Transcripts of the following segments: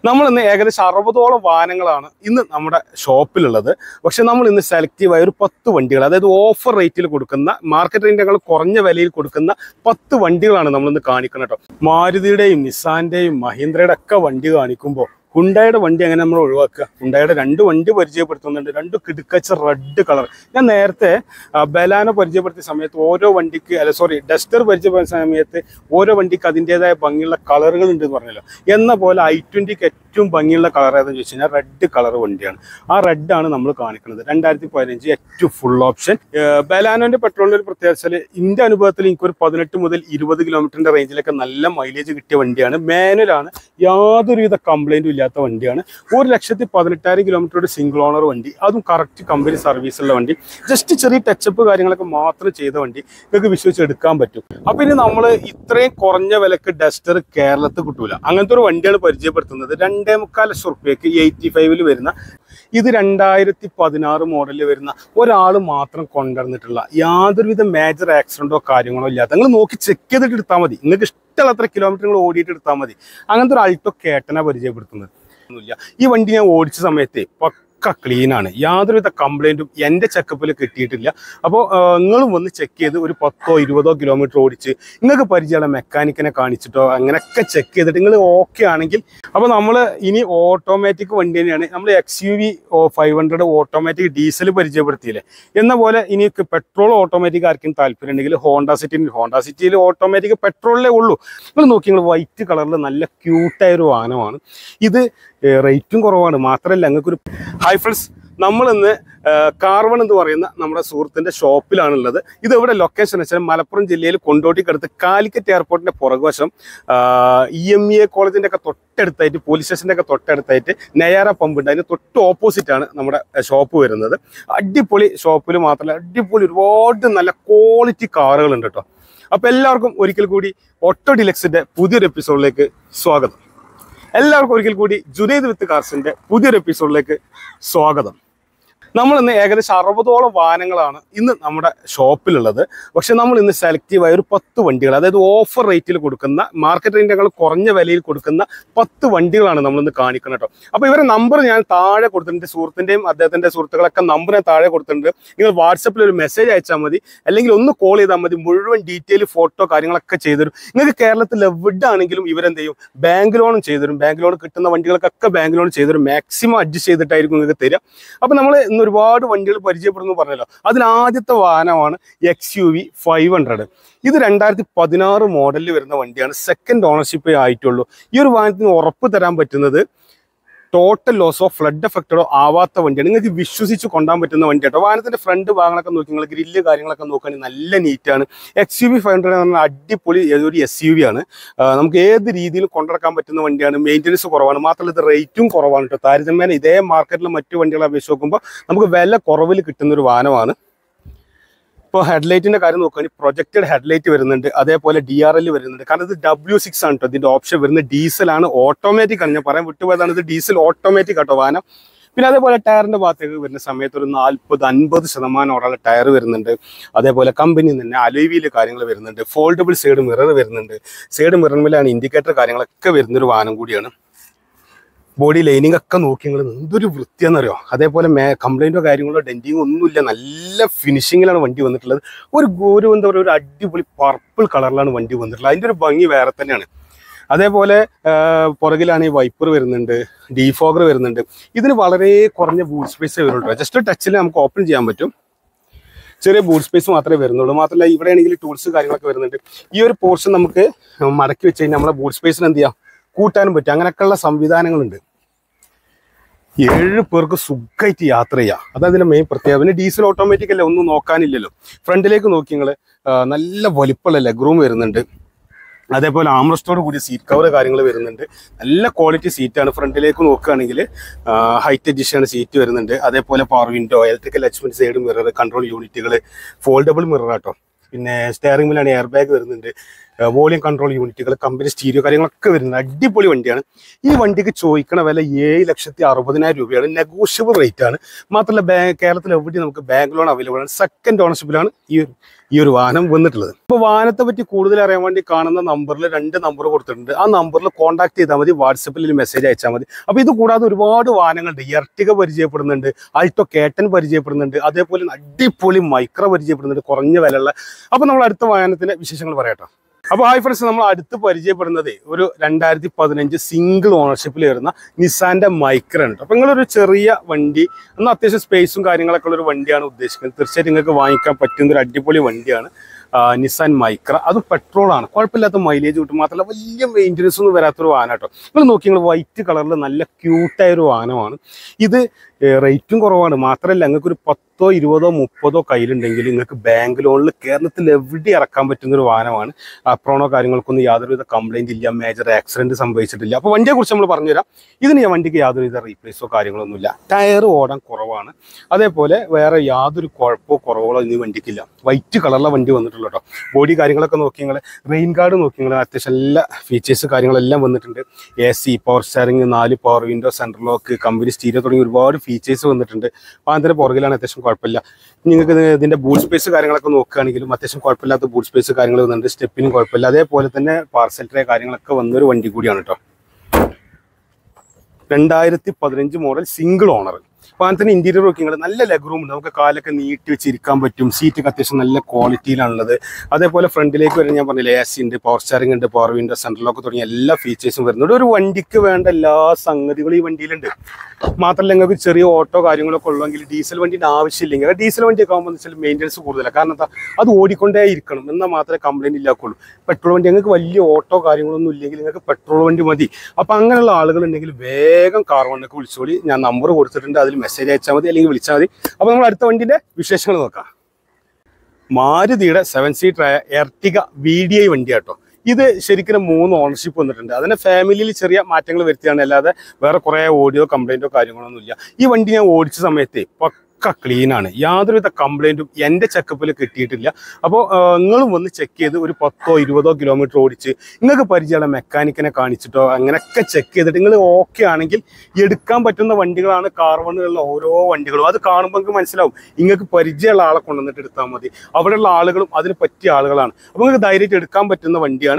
നമ്മൾ ഇന്ന് ഏകദേശം 60ഓളം വാഹനങ്ങളാണ് ഇന്ന് നമ്മുടെ ഷോപ്പിലുള്ളത്. പക്ഷെ നമ്മൾ ഇന്ന് സെലക്റ്റീവായ ഒരു 10 വണ്ടികൾ, അതായത് ഓഫർ റേറ്റിൽ കൊടുക്കുന്ന, മാർക്കറ്റ് റേറ്റിനേക്കാൾ കുറഞ്ഞ വിലയിൽ കൊടുക്കുന്ന 10 വണ്ടികളാണ് നമ്മളിന്ന് കാണിക്കുന്നത് കേട്ടോ. മാരുതിയുടെയും നിസാന്റെയും മഹീന്ദ്രയുടെ ഒക്കെ വണ്ടി കാണിക്കുമ്പോൾ ഹുണ്ടായുടെ വണ്ടി അങ്ങനെ നമ്മൾ ഒഴിവാക്കുക. ഹുണ്ടായുടെ 2 വണ്ടി പരിചയപ്പെടുത്തുന്നുണ്ട്, 2 കിടുക്കച്ച റെഡ് കളർ. ഞാൻ നേരത്തെ ബലാനോ പരിചയപ്പെടുത്തിയ സമയത്ത് ഓരോ വണ്ടിക്ക് ഡസ്റ്റർ പരിചയപ്പെടുത്തിയ സമയത്ത് ഓരോ വണ്ടിക്ക് അതിൻ്റെതായ ഭംഗിയുള്ള കളറുകൾ ഉണ്ട് എന്ന് പറഞ്ഞല്ലോ. എന്ന പോലെ i20ക്ക് ഏറ്റവും ഭംഗിയുള്ള കളർ ഏതെന്ന് ചോദിച്ചു കഴിഞ്ഞാൽ റെഡ് കളർ വണ്ടിയാണ്. ആ റെഡാണ് നമ്മൾ കാണിക്കുന്നത്. 2015 ഏറ്റവും ഫുൾ ഓപ്ഷൻ. ബലാനോന്റെ പെട്രോളിന്റെ ഒരു പ്രത്യേകത എൻ്റെ അനുഭവത്തിൽ എനിക്കൊരു 18 മുതൽ 20 കിലോമീറ്ററിന്റെ റേഞ്ചിലൊക്കെ നല്ല മൈലേജ് കിട്ടിയ വണ്ടിയാണ്. മാനുവലാണ്, യാതൊരുവിധ കംപ്ലൈൻറ്റും ഇല്ലാത്ത വണ്ടിയാണ്. 1,18,000 കിലോമീറ്ററുടെ സിംഗിൾ ഓണർ വണ്ടി, അതും കറക്റ്റ് കമ്പനി സർവീസുള്ള വണ്ടി. ജസ്റ്റ് ചെറിയ ടച്ചപ്പ് കാര്യങ്ങളൊക്കെ മാത്രം ചെയ്ത വണ്ടി നിങ്ങൾക്ക് വിശ്വസിച്ചെടുക്കാൻ പറ്റും. അപ്പൊ ഇനി നമ്മൾ ഇത്രയും കുറഞ്ഞ വിലക്ക് ഡസ്റ്റർ കേരളത്തിൽ കിട്ടൂല. അങ്ങനത്തെ ഒരു വണ്ടിയാണ് പരിചയപ്പെടുത്തുന്നത്. 2.25 ലക്ഷം റുപ്യക്ക് 85 വരുന്ന, ഇത് 2016 മോഡലിൽ വരുന്ന, ഒരാൾ മാത്രം കൊണ്ടുവന്നിട്ടുള്ള, യാതൊരുവിധ മേജർ ആക്സിഡന്റോ കാര്യങ്ങളോ ഇല്ലാത്ത, നിങ്ങൾ നോക്കി ചെക്ക് ചെയ്തിട്ട് എടുത്താൽ മതി. നിങ്ങൾക്ക് ഇഷ്ടമുള്ളത്ര കിലോമീറ്റർ നിങ്ങൾ ഓടിയിട്ട് എടുത്താൽ മതി. അങ്ങനത്തെ ഒരു ആൾട്ടോ കേട്ടനാ പരിചയപ്പെടുത്തുന്നത്. ഈ വണ്ടി ഞാൻ ഓടിച്ച സമയത്ത് ക്ലീനാണ്, യാതൊരുവിധ കംപ്ലൈൻറ്റും എൻ്റെ ചെക്കപ്പിൽ കിട്ടിയിട്ടില്ല. അപ്പോൾ നിങ്ങളും വന്ന് ചെക്ക് ചെയ്ത് ഒരു 10-20 കിലോമീറ്റർ ഓടിച്ച് നിങ്ങൾക്ക് പരിചയമുള്ള മെക്കാനിക്കിനെ കാണിച്ചിട്ടോ അങ്ങനെയൊക്കെ ചെക്ക് ചെയ്തിട്ട് നിങ്ങൾ ഓക്കെ ആണെങ്കിൽ, അപ്പോൾ നമ്മൾ ഇനി ഓട്ടോമാറ്റിക് വണ്ടി തന്നെയാണ്. നമ്മൾ XUV 500 ഓട്ടോമാറ്റിക് ഡീസൽ പരിചയപ്പെടുത്തിയില്ലേ, എന്ന പോലെ ഇനി പെട്രോൾ ഓട്ടോമാറ്റിക് ആർക്കും താല്പര്യം ഉണ്ടെങ്കിൽ ഹോണ്ട സിറ്റിയിൽ ഓട്ടോമാറ്റിക് പെട്രോളിലേ ഉള്ളൂ. നിങ്ങൾ നോക്കി, നിങ്ങൾ വൈറ്റ് കളറിൽ നല്ല ക്യൂട്ടായൊരു വാഹനമാണ് ഇത്. റേറ്റും കുറവാണ്. മാത്രമല്ല നിങ്ങൾക്കൊരു ഹായ് ഫ്രണ്ട്സ്, നമ്മളിന്ന് കാർവൺ എന്ന് പറയുന്ന നമ്മുടെ സുഹൃത്തിൻ്റെ ഷോപ്പിലാണുള്ളത്. ഇത് ഇവിടെ ലൊക്കേഷൻ വെച്ചാൽ മലപ്പുറം ജില്ലയിൽ കൊണ്ടോട്ടിക്കടുത്ത് കാലിക്കറ്റ് എയർപോർട്ടിൻ്റെ പുറകുവശം EMEA കോളേജിൻ്റെ ഒക്കെ തൊട്ടടുത്തായിട്ട്, പോലീസ് സ്റ്റേഷൻ്റെ ഒക്കെ തൊട്ടടുത്തായിട്ട് നെയ്യാറ പമ്പ് ഉണ്ട്. അതിന് തൊട്ട് ഓപ്പോസിറ്റാണ് നമ്മുടെ ഷോപ്പ് വരുന്നത്. അടിപൊളി ഷോപ്പിൽ മാത്രമല്ല, അടിപൊളി ഒരുപാട് നല്ല ക്വാളിറ്റി കാറുകളുണ്ട് കേട്ടോ. അപ്പോൾ എല്ലാവർക്കും ഒരിക്കൽ കൂടി ഓട്ടോ ഡിലക്സിൻ്റെ പുതിയൊരു എപ്പിസോഡിലേക്ക് സ്വാഗതം. എല്ലാവർക്കും ഒരിക്കൽ കൂടി ജുനൈദ് വിത്ത് കാർസിന്റെ പുതിയൊരു എപ്പിസോഡിലേക്ക് സ്വാഗതം. നമ്മളിന്ന് ഏകദേശം 60ഓളം വാഹനങ്ങളാണ് ഇന്ന് നമ്മുടെ ഷോപ്പിലുള്ളത്. പക്ഷെ നമ്മൾ ഇന്ന് സെലക്റ്റീവായ ഒരു 10 വണ്ടികൾ, അതായത് ഓഫർ റേറ്റിൽ കൊടുക്കുന്ന, മാർക്കറ്റ് റേറ്റിനേക്കാൾ കുറഞ്ഞ വിലയിൽ കൊടുക്കുന്ന 10 വണ്ടികളാണ് നമ്മളിന്ന് കാണിക്കുന്നത് കേട്ടോ. അപ്പോൾ ഇവരുടെ നമ്പർ ഞാൻ താഴെ കൊടുത്തിട്ടുണ്ട്. സുഹൃത്തിൻ്റെയും അദ്ദേഹത്തിൻ്റെ സുഹൃത്തുക്കളൊക്കെ നമ്പർ ഞാൻ താഴെ കൊടുത്തിട്ടുണ്ട്. നിങ്ങൾ വാട്സപ്പിൽ ഒരു മെസ്സേജ് അയച്ചാൽ മതി, അല്ലെങ്കിൽ ഒന്ന് കോൾ ചെയ്താൽ മതി. മുഴുവൻ ഡീറ്റെയിൽ ഫോട്ടോ കാര്യങ്ങളൊക്കെ ചെയ്തുതരും. നിങ്ങൾക്ക് കേരളത്തിൽ എവിടെയാണെങ്കിലും ഇവരെന്ത് ചെയ്യും, ബാങ്ക് ലോണും ചെയ്തുതരും. ബാങ്ക് ലോൺ കിട്ടുന്ന വണ്ടികൾക്കൊക്കെ ബാങ്ക് ലോൺ ചെയ്തുതരും. മാക്സിമം അഡ്ജസ്റ്റ് ചെയ്തിട്ടായിരിക്കും നിങ്ങൾക്ക് തരിക. അപ്പോൾ നമ്മൾ ഇന്ന് ഒരുപാട് വണ്ടികൾ പരിചയപ്പെടുന്നു പറഞ്ഞല്ലോ. അതിൽ ആദ്യത്തെ വാഹനമാണ് XUV 500. ഇത് 2016 മോഡലിൽ വരുന്ന വണ്ടിയാണ്. സെക്കൻഡ് ഓണർഷിപ്പേ ആയിട്ടുള്ളൂ. ഈ ഒരു വാഹനത്തിന് ഉറപ്പ് തരാൻ പറ്റുന്നത് ടോട്ടൽ ലോസോ ഫ്ലഡ് എഫക്റ്റഡോ ആവാത്ത വണ്ടിയാണ്. നിങ്ങൾക്ക് വിശ്വസിച്ച് കൊണ്ടാൻ പറ്റുന്ന വണ്ടി കേട്ടോ. വാഹനത്തിന്റെ ഫ്രണ്ട് ഭാഗങ്ങളൊക്കെ നോക്കി, നിങ്ങൾ ഗ്രില്ല് കാര്യങ്ങളൊക്കെ നോക്കുകയാണെങ്കിൽ നല്ല നീറ്റാണ്. XUV 500 എന്ന് പറഞ്ഞാൽ അടിപൊളി ഒരു SUV ആണ്. നമുക്ക് ഏത് രീതിയിൽ കൊണ്ടുനടക്കാൻ പറ്റുന്ന വണ്ടിയാണ്. മെയിൻ്റനൻസ് കുറവാണ്. മാത്രമല്ല ഇത് റേറ്റും കുറവാണ് കേട്ടോ. താരതമ്യേന ഇതേ മാർക്കറ്റിലെ മറ്റു വണ്ടികളെ അപേക്ഷിച്ച് നോക്കുമ്പോൾ നമുക്ക് വില കുറവിൽ കിട്ടുന്ന ഒരു വാഹനമാണ്. ഇപ്പോൾ ഹെഡ്ലൈറ്റിൻ്റെ കാര്യം നോക്കുകയാണെങ്കിൽ പ്രൊജക്റ്റഡ് ഹെഡ്ലൈറ്റ് വരുന്നുണ്ട്, അതേപോലെ DRL വരുന്നുണ്ട്. കാരണം ഇത് W6 ആണ് കേട്ടോ. ഇതിൻ്റെ ഓപ്ഷൻ വരുന്നത് ഡീസലാണ്, ഓട്ടോമാറ്റിക് ആണ്. ഞാൻ പറയാൻ വിട്ടുപോയതാണ്, ഇത് ഡീസൽ ഓട്ടോമാറ്റിക് ആട്ടോ വാഹനം. പിന്നെ അതേപോലെ ടയറിൻ്റെ ഭാഗത്തേക്ക് വരുന്ന സമയത്ത് ഒരു 40-50% ടയർ വരുന്നുണ്ട്. അതേപോലെ കമ്പനിയിൽ നിന്ന് അലോയ് വീല് കാര്യങ്ങൾ വരുന്നുണ്ട്. ഫോൾഡബിൾ സൈഡ് മിറർ വരുന്നുണ്ട്. സൈഡ് മിററിലാണ് ഇൻഡിക്കേറ്റർ കാര്യങ്ങളൊക്കെ വരുന്നൊരു വാഹനം കൂടിയാണ്. ബോഡി ലൈനിങ് ഒക്കെ നോക്കി നിങ്ങൾ എന്തൊരു വൃത്തിയാണെന്നറിയോ. അതേപോലെ കംപ്ലൈൻറ്റോ കാര്യങ്ങളോ ഡെൻറ്റിങ്ങോ ഒന്നുമില്ല. നല്ല ഫിനിഷിങ്ങിലാണ് വണ്ടി വന്നിട്ടുള്ളത്. ഒരു എന്താ പറയുക, ഒരു അടിപൊളി പർപ്പിൾ കളറിലാണ് വണ്ടി വന്നിട്ടുള്ളത്. അതിൻ്റെ ഒരു ഭംഗി വേറെ തന്നെയാണ്. അതേപോലെ പുറകിലാണ് ഈ വൈപ്പർ വരുന്നുണ്ട്, ഡീഫോഗർ വരുന്നുണ്ട്. ഇതിന് വളരെ കുറഞ്ഞ ബൂട്ട് സ്പേസ് വരുന്നുള്ളൂ. ജസ്റ്റ് ടച്ചിൽ നമുക്ക് ഓപ്പൺ ചെയ്യാൻ പറ്റും. ചെറിയ ബൂട്ട് സ്പേസ് മാത്രമേ വരുന്നുള്ളൂ. മാത്രമല്ല ഇവിടെ ആണെങ്കിൽ ടൂൾസ് കാര്യങ്ങളൊക്കെ വരുന്നുണ്ട്. ഈ ഒരു പോർഷൻ നമുക്ക് മടക്കി വെച്ച് കഴിഞ്ഞാൽ നമ്മളെ ബൂട്ട് സ്പേസിന് എന്ത് ചെയ്യാം, കൂട്ടാനും പറ്റും. അങ്ങനെയൊക്കെയുള്ള സംവിധാനങ്ങളുണ്ട്. 7 പേർക്ക് സുഖമായിട്ട് യാത്ര ചെയ്യാം. അതതിൻ്റെ മെയിൻ പ്രത്യേകത. പിന്നെ ഡീസൽ ഓട്ടോമാറ്റിക് അല്ലേ, ഒന്നും നോക്കാനില്ലല്ലോ. ഫ്രണ്ടിലേക്ക് നോക്കി നിങ്ങൾ, നല്ല വലിപ്പമുള്ള ലെഗ് റൂം വരുന്നുണ്ട്. അതേപോലെ ആംറസ്റ്റോട് കൂടി സീറ്റ് കവർ കാര്യങ്ങൾ വരുന്നുണ്ട്. നല്ല ക്വാളിറ്റി സീറ്റാണ്. ഫ്രണ്ടിലേക്ക് നോക്കുകയാണെങ്കിൽ ഹൈറ്റ് എഡിഷൻ സീറ്റ് വരുന്നുണ്ട്. അതേപോലെ power window, electrical adjustment side mirror, control യൂണിറ്റുകൾ, ഫോൾഡബിൾ മിറർ ആട്ടോ. പിന്നെ സ്റ്റിയറിംഗ് വീലാണ് എയർ ബാഗ് വരുന്നുണ്ട്. വോളിയം കൺട്രോൾ യൂണിറ്റുകൾ, കമ്പനി സ്റ്റീരിയോ കാര്യങ്ങളൊക്കെ വരുന്നത് അടിപൊളി വണ്ടിയാണ്. ഈ വണ്ടിക്ക് ചോദിക്കണ വില 7,60,000 രൂപയാണ്. നെഗോഷ്യബിൾ റേറ്റ് ആണ്. മാത്രമല്ല കേരളത്തിൽ എവിടെ നമുക്ക് ബാങ്ക് ലോൺ അവൈലബിൾ ആണ്. സെക്കൻഡ് ഓണർഷിപ്പിലാണ് ഈ ഒരു വാഹനം വന്നിട്ടുള്ളത്. അപ്പോൾ വാഹനത്തെ പറ്റി കൂടുതൽ അറിയാൻ വേണ്ടി കാണുന്ന നമ്പറിൽ 2 നമ്പർ കൊടുത്തിട്ടുണ്ട്. ആ നമ്പറിൽ കോൺടാക്ട് ചെയ്താൽ മതി, വാട്സപ്പിൽ മെസ്സേജ് അയച്ചാൽ മതി. അപ്പോൾ ഇത് കൂടാതെ ഒരുപാട് വാഹനങ്ങളുണ്ട്. എർട്ടിക പരിചയപ്പെടുന്നുണ്ട്, ആൾട്ടോ കേട്ടൻ പരിചയപ്പെടുന്നുണ്ട്, അതേപോലെ അടിപൊളി മൈക്ര പരിചയപ്പെടുന്നുണ്ട് കുറഞ്ഞ വിലയുള്ള. അപ്പോൾ നമ്മൾ അടുത്ത വാഹനത്തിന്റെ വിശേഷങ്ങൾ പറയട്ടോ. അപ്പോൾ ഹായ് ഫ്രണ്ട്സ്, നമ്മൾ അടുത്ത് പരിചയപ്പെടുന്നത് ഒരു 2015 സിംഗിൾ ഓണർഷിപ്പിൽ വരുന്ന നിസാന്റെ മൈക്ര ഉണ്ട്. അപ്പോൾ നിങ്ങളൊരു ചെറിയ വണ്ടി, എന്നാൽ അത്യാവശ്യം സ്പേസും കാര്യങ്ങളൊക്കെ ഉള്ള ഒരു വണ്ടിയാണ് ഉദ്ദേശിക്കുന്നത്. തീർച്ചയായിട്ടും നിങ്ങൾക്ക് വാങ്ങിക്കാൻ പറ്റുന്ന ഒരു അടിപൊളി വണ്ടിയാണ് നിസാൻ മൈക്ര. അതും പെട്രോളാണ്, കുഴപ്പമില്ലാത്ത മൈലേജ് കിട്ടും. മാത്രമല്ല വലിയ മെയിൻ്റനൻസ് ഒന്നും വരാത്തൊരു വാഹനം കേട്ടോ. നിങ്ങൾ നോക്കി, നിങ്ങൾ വൈറ്റ് കളറിൽ നല്ല ക്യൂട്ടായൊരു വാഹനമാണ് ഇത്. റേറ്റും കുറവാണ്. മാത്രമല്ല നിങ്ങൾക്കൊരു 10, 20, 30 കയ്യിലുണ്ടെങ്കിൽ നിങ്ങൾക്ക് ബാങ്ക് ലോണിൽ കേരളത്തിൽ എവിടെ ഇറക്കാൻ പറ്റുന്ന ഒരു വാഹനമാണ്. അപ്രോണോ കാര്യങ്ങൾക്കൊന്നും യാതൊരുവിധ കംപ്ലൈൻറ്റ് ഇല്ല, മേജർ ആക്സിഡൻറ്റ് സംഭവിച്ചിട്ടില്ല. അപ്പോൾ വണ്ടിയെക്കുറിച്ച് നമ്മൾ പറഞ്ഞുതരാം. ഇതിന് ഞാൻ വണ്ടിക്ക് യാതൊരുവിധ റീപ്ലേസോ കാര്യങ്ങളൊന്നുമില്ല. ടയർ ഓടാൻ കുറവാണ്. അതേപോലെ വേറെ യാതൊരു കുഴപ്പമോ കുറവുകളോ ഈ വണ്ടിക്കില്ല. വൈറ്റ് കളറിലെ വണ്ടി വന്നിട്ടുള്ളൂ കേട്ടോ. ബോഡി കാര്യങ്ങളൊക്കെ നോക്കി നിങ്ങൾ, റെയിൻ ഗാർഡ് നോക്കി നിങ്ങൾ, അത്യാവശ്യം എല്ലാ ഫീച്ചേഴ്സ് കാര്യങ്ങളെല്ലാം വന്നിട്ടുണ്ട്. AC, power steering, 4 power window, central lock, company stereo തുടങ്ങി ഒരുപാട് ഫീച്ചേഴ്സ് വന്നിട്ടുണ്ട്. വാഹനത്തിൻ്റെ പുറകിലാണ്, അത്യാവശ്യം കുഴപ്പമില്ല. നിങ്ങൾക്ക് ഇതിൻ്റെ ബൂട്ട് സ്പേസ് കാര്യങ്ങളൊക്കെ നോക്കുകയാണെങ്കിലും അത്യാവശ്യം കുഴപ്പമില്ലാത്ത ബൂട്ട് സ്പേസ് കാര്യങ്ങൾ വന്നിട്ടുണ്ട്. സ്റ്റെപ്പിനും കുഴപ്പമില്ല. അതേപോലെ തന്നെ പാർസൽ ട്രേ കാര്യങ്ങളൊക്കെ വന്നൊരു വണ്ടി കൂടിയാണ് കേട്ടോ. 2015 മോഡൽ സിംഗിൾ ഓണർ. വാഹനത്തിന് ഇന്റീരിയർ നോക്കി നിങ്ങൾ, നല്ല ലെഗ് റൂം ഉണ്ട്. നമുക്ക് കാലൊക്കെ നീട്ടി വെച്ചിരിക്കാൻ പറ്റും. സീറ്റൊക്കെ അത്യാവശ്യം നല്ല ക്വാളിറ്റിയിലാണുള്ളത്. അതേപോലെ ഫ്രണ്ടിലേക്ക് വരുന്ന ഞാൻ പറഞ്ഞില്ല, AC ഉണ്ട്, പവർ സ്റ്റിയറിംഗ് ഉണ്ട്, പവർ വിൻഡോ, സെൻട്രൽ ലോക്ക് തുടങ്ങിയ എല്ലാ ഫീച്ചേഴ്സും വരുന്നുണ്ട്. ഒരു വണ്ടിക്ക് വേണ്ട എല്ലാ സംഗതികളും ഈ വണ്ടിയിലുണ്ട്. മാത്രമല്ല നിങ്ങൾക്ക് ചെറിയ ഓട്ടോ കാര്യങ്ങളൊക്കെ ഉള്ളെങ്കിൽ ഡീസൽ വണ്ടിൻ്റെ ആവശ്യമില്ലെങ്കിൽ, ഡീസൽ വണ്ടിയൊക്കെ ആകുമ്പോൾ എന്ന് വെച്ചാൽ മെയിൻ്റനൻസ് കൂടുതലാണ്. കാരണം എന്താ, അത് ഓടിക്കൊണ്ടേ ഇരിക്കണം, എന്നാൽ മാത്രമേ കംപ്ലൈൻറ്റ് ഇല്ലാക്കുള്ളൂ. പെട്രോൾ വണ്ടി നിങ്ങൾക്ക് വലിയ ഓട്ടോ കാര്യങ്ങളൊന്നും ഇല്ലെങ്കിൽ നിങ്ങൾക്ക് പെട്രോൾ വണ്ടി മതി. അപ്പോൾ അങ്ങനെയുള്ള ആളുകളുണ്ടെങ്കിൽ വേഗം കാർ വണ്ടിക്ക് വിളിച്ചോളി. ഞാൻ നമ്പർ കൊടുത്തിട്ടുണ്ട്, അതിൽ മെസ്സേജ് അയച്ചാൽ മതി, അല്ലെങ്കിൽ വിളിച്ചാൽ മതി. അപ്പോൾ നമ്മൾ അടുത്ത വണ്ടിൻ്റെ വിശേഷങ്ങൾ നോക്കാം. മാരുതിയുടെ 7 സീറ്ററായ എർട്ടിക VDI വണ്ടിയാട്ടോ. ഇത് ശരിക്കും 3 ഓണർഷിപ്പ് വന്നിട്ടുണ്ട്. അതിന് ഫാമിലിയിൽ ചെറിയ മാറ്റങ്ങൾ വരുത്തിയാണ്, അല്ലാതെ വേറെ കുറേ ഓഡിയോ കംപ്ലൈൻറ്റോ കാര്യങ്ങളൊന്നും ഇല്ല. ഈ വണ്ടി ഞാൻ ഓടിച്ച സമയത്ത് ഒക്കെ ക്ലീനാണ്, യാതൊരുവിധ കംപ്ലൈൻറ്റും എൻ്റെ ചെക്കപ്പിൽ കിട്ടിയിട്ടില്ല. അപ്പോൾ നിങ്ങളും വന്ന് ചെക്ക് ചെയ്ത് ഒരു 10, 20 കിലോമീറ്റർ ഓടിച്ച് നിങ്ങൾക്ക് പരിചയമുള്ള മെക്കാനിക്കിനെ കാണിച്ചിട്ടോ അങ്ങനെയൊക്കെ ചെക്ക് ചെയ്തിട്ട് നിങ്ങൾ ഓക്കെ ആണെങ്കിൽ എടുക്കാൻ പറ്റുന്ന വണ്ടികളാണ് കാർവണിലുള്ള ഓരോ വണ്ടികളും. അത് കാണുമ്പോൾ നിങ്ങൾക്ക് മനസ്സിലാവും, നിങ്ങൾക്ക് പരിചയമുള്ള ആളെ കൊണ്ടുവന്നിട്ട് എടുത്താൽ മതി. അവിടെയുള്ള ആളുകളും അതിന് പറ്റിയ ആളുകളാണ്. അപ്പോൾ നിങ്ങൾക്ക് ധൈര്യമായിട്ട് എടുക്കാൻ പറ്റുന്ന വണ്ടിയാണ്.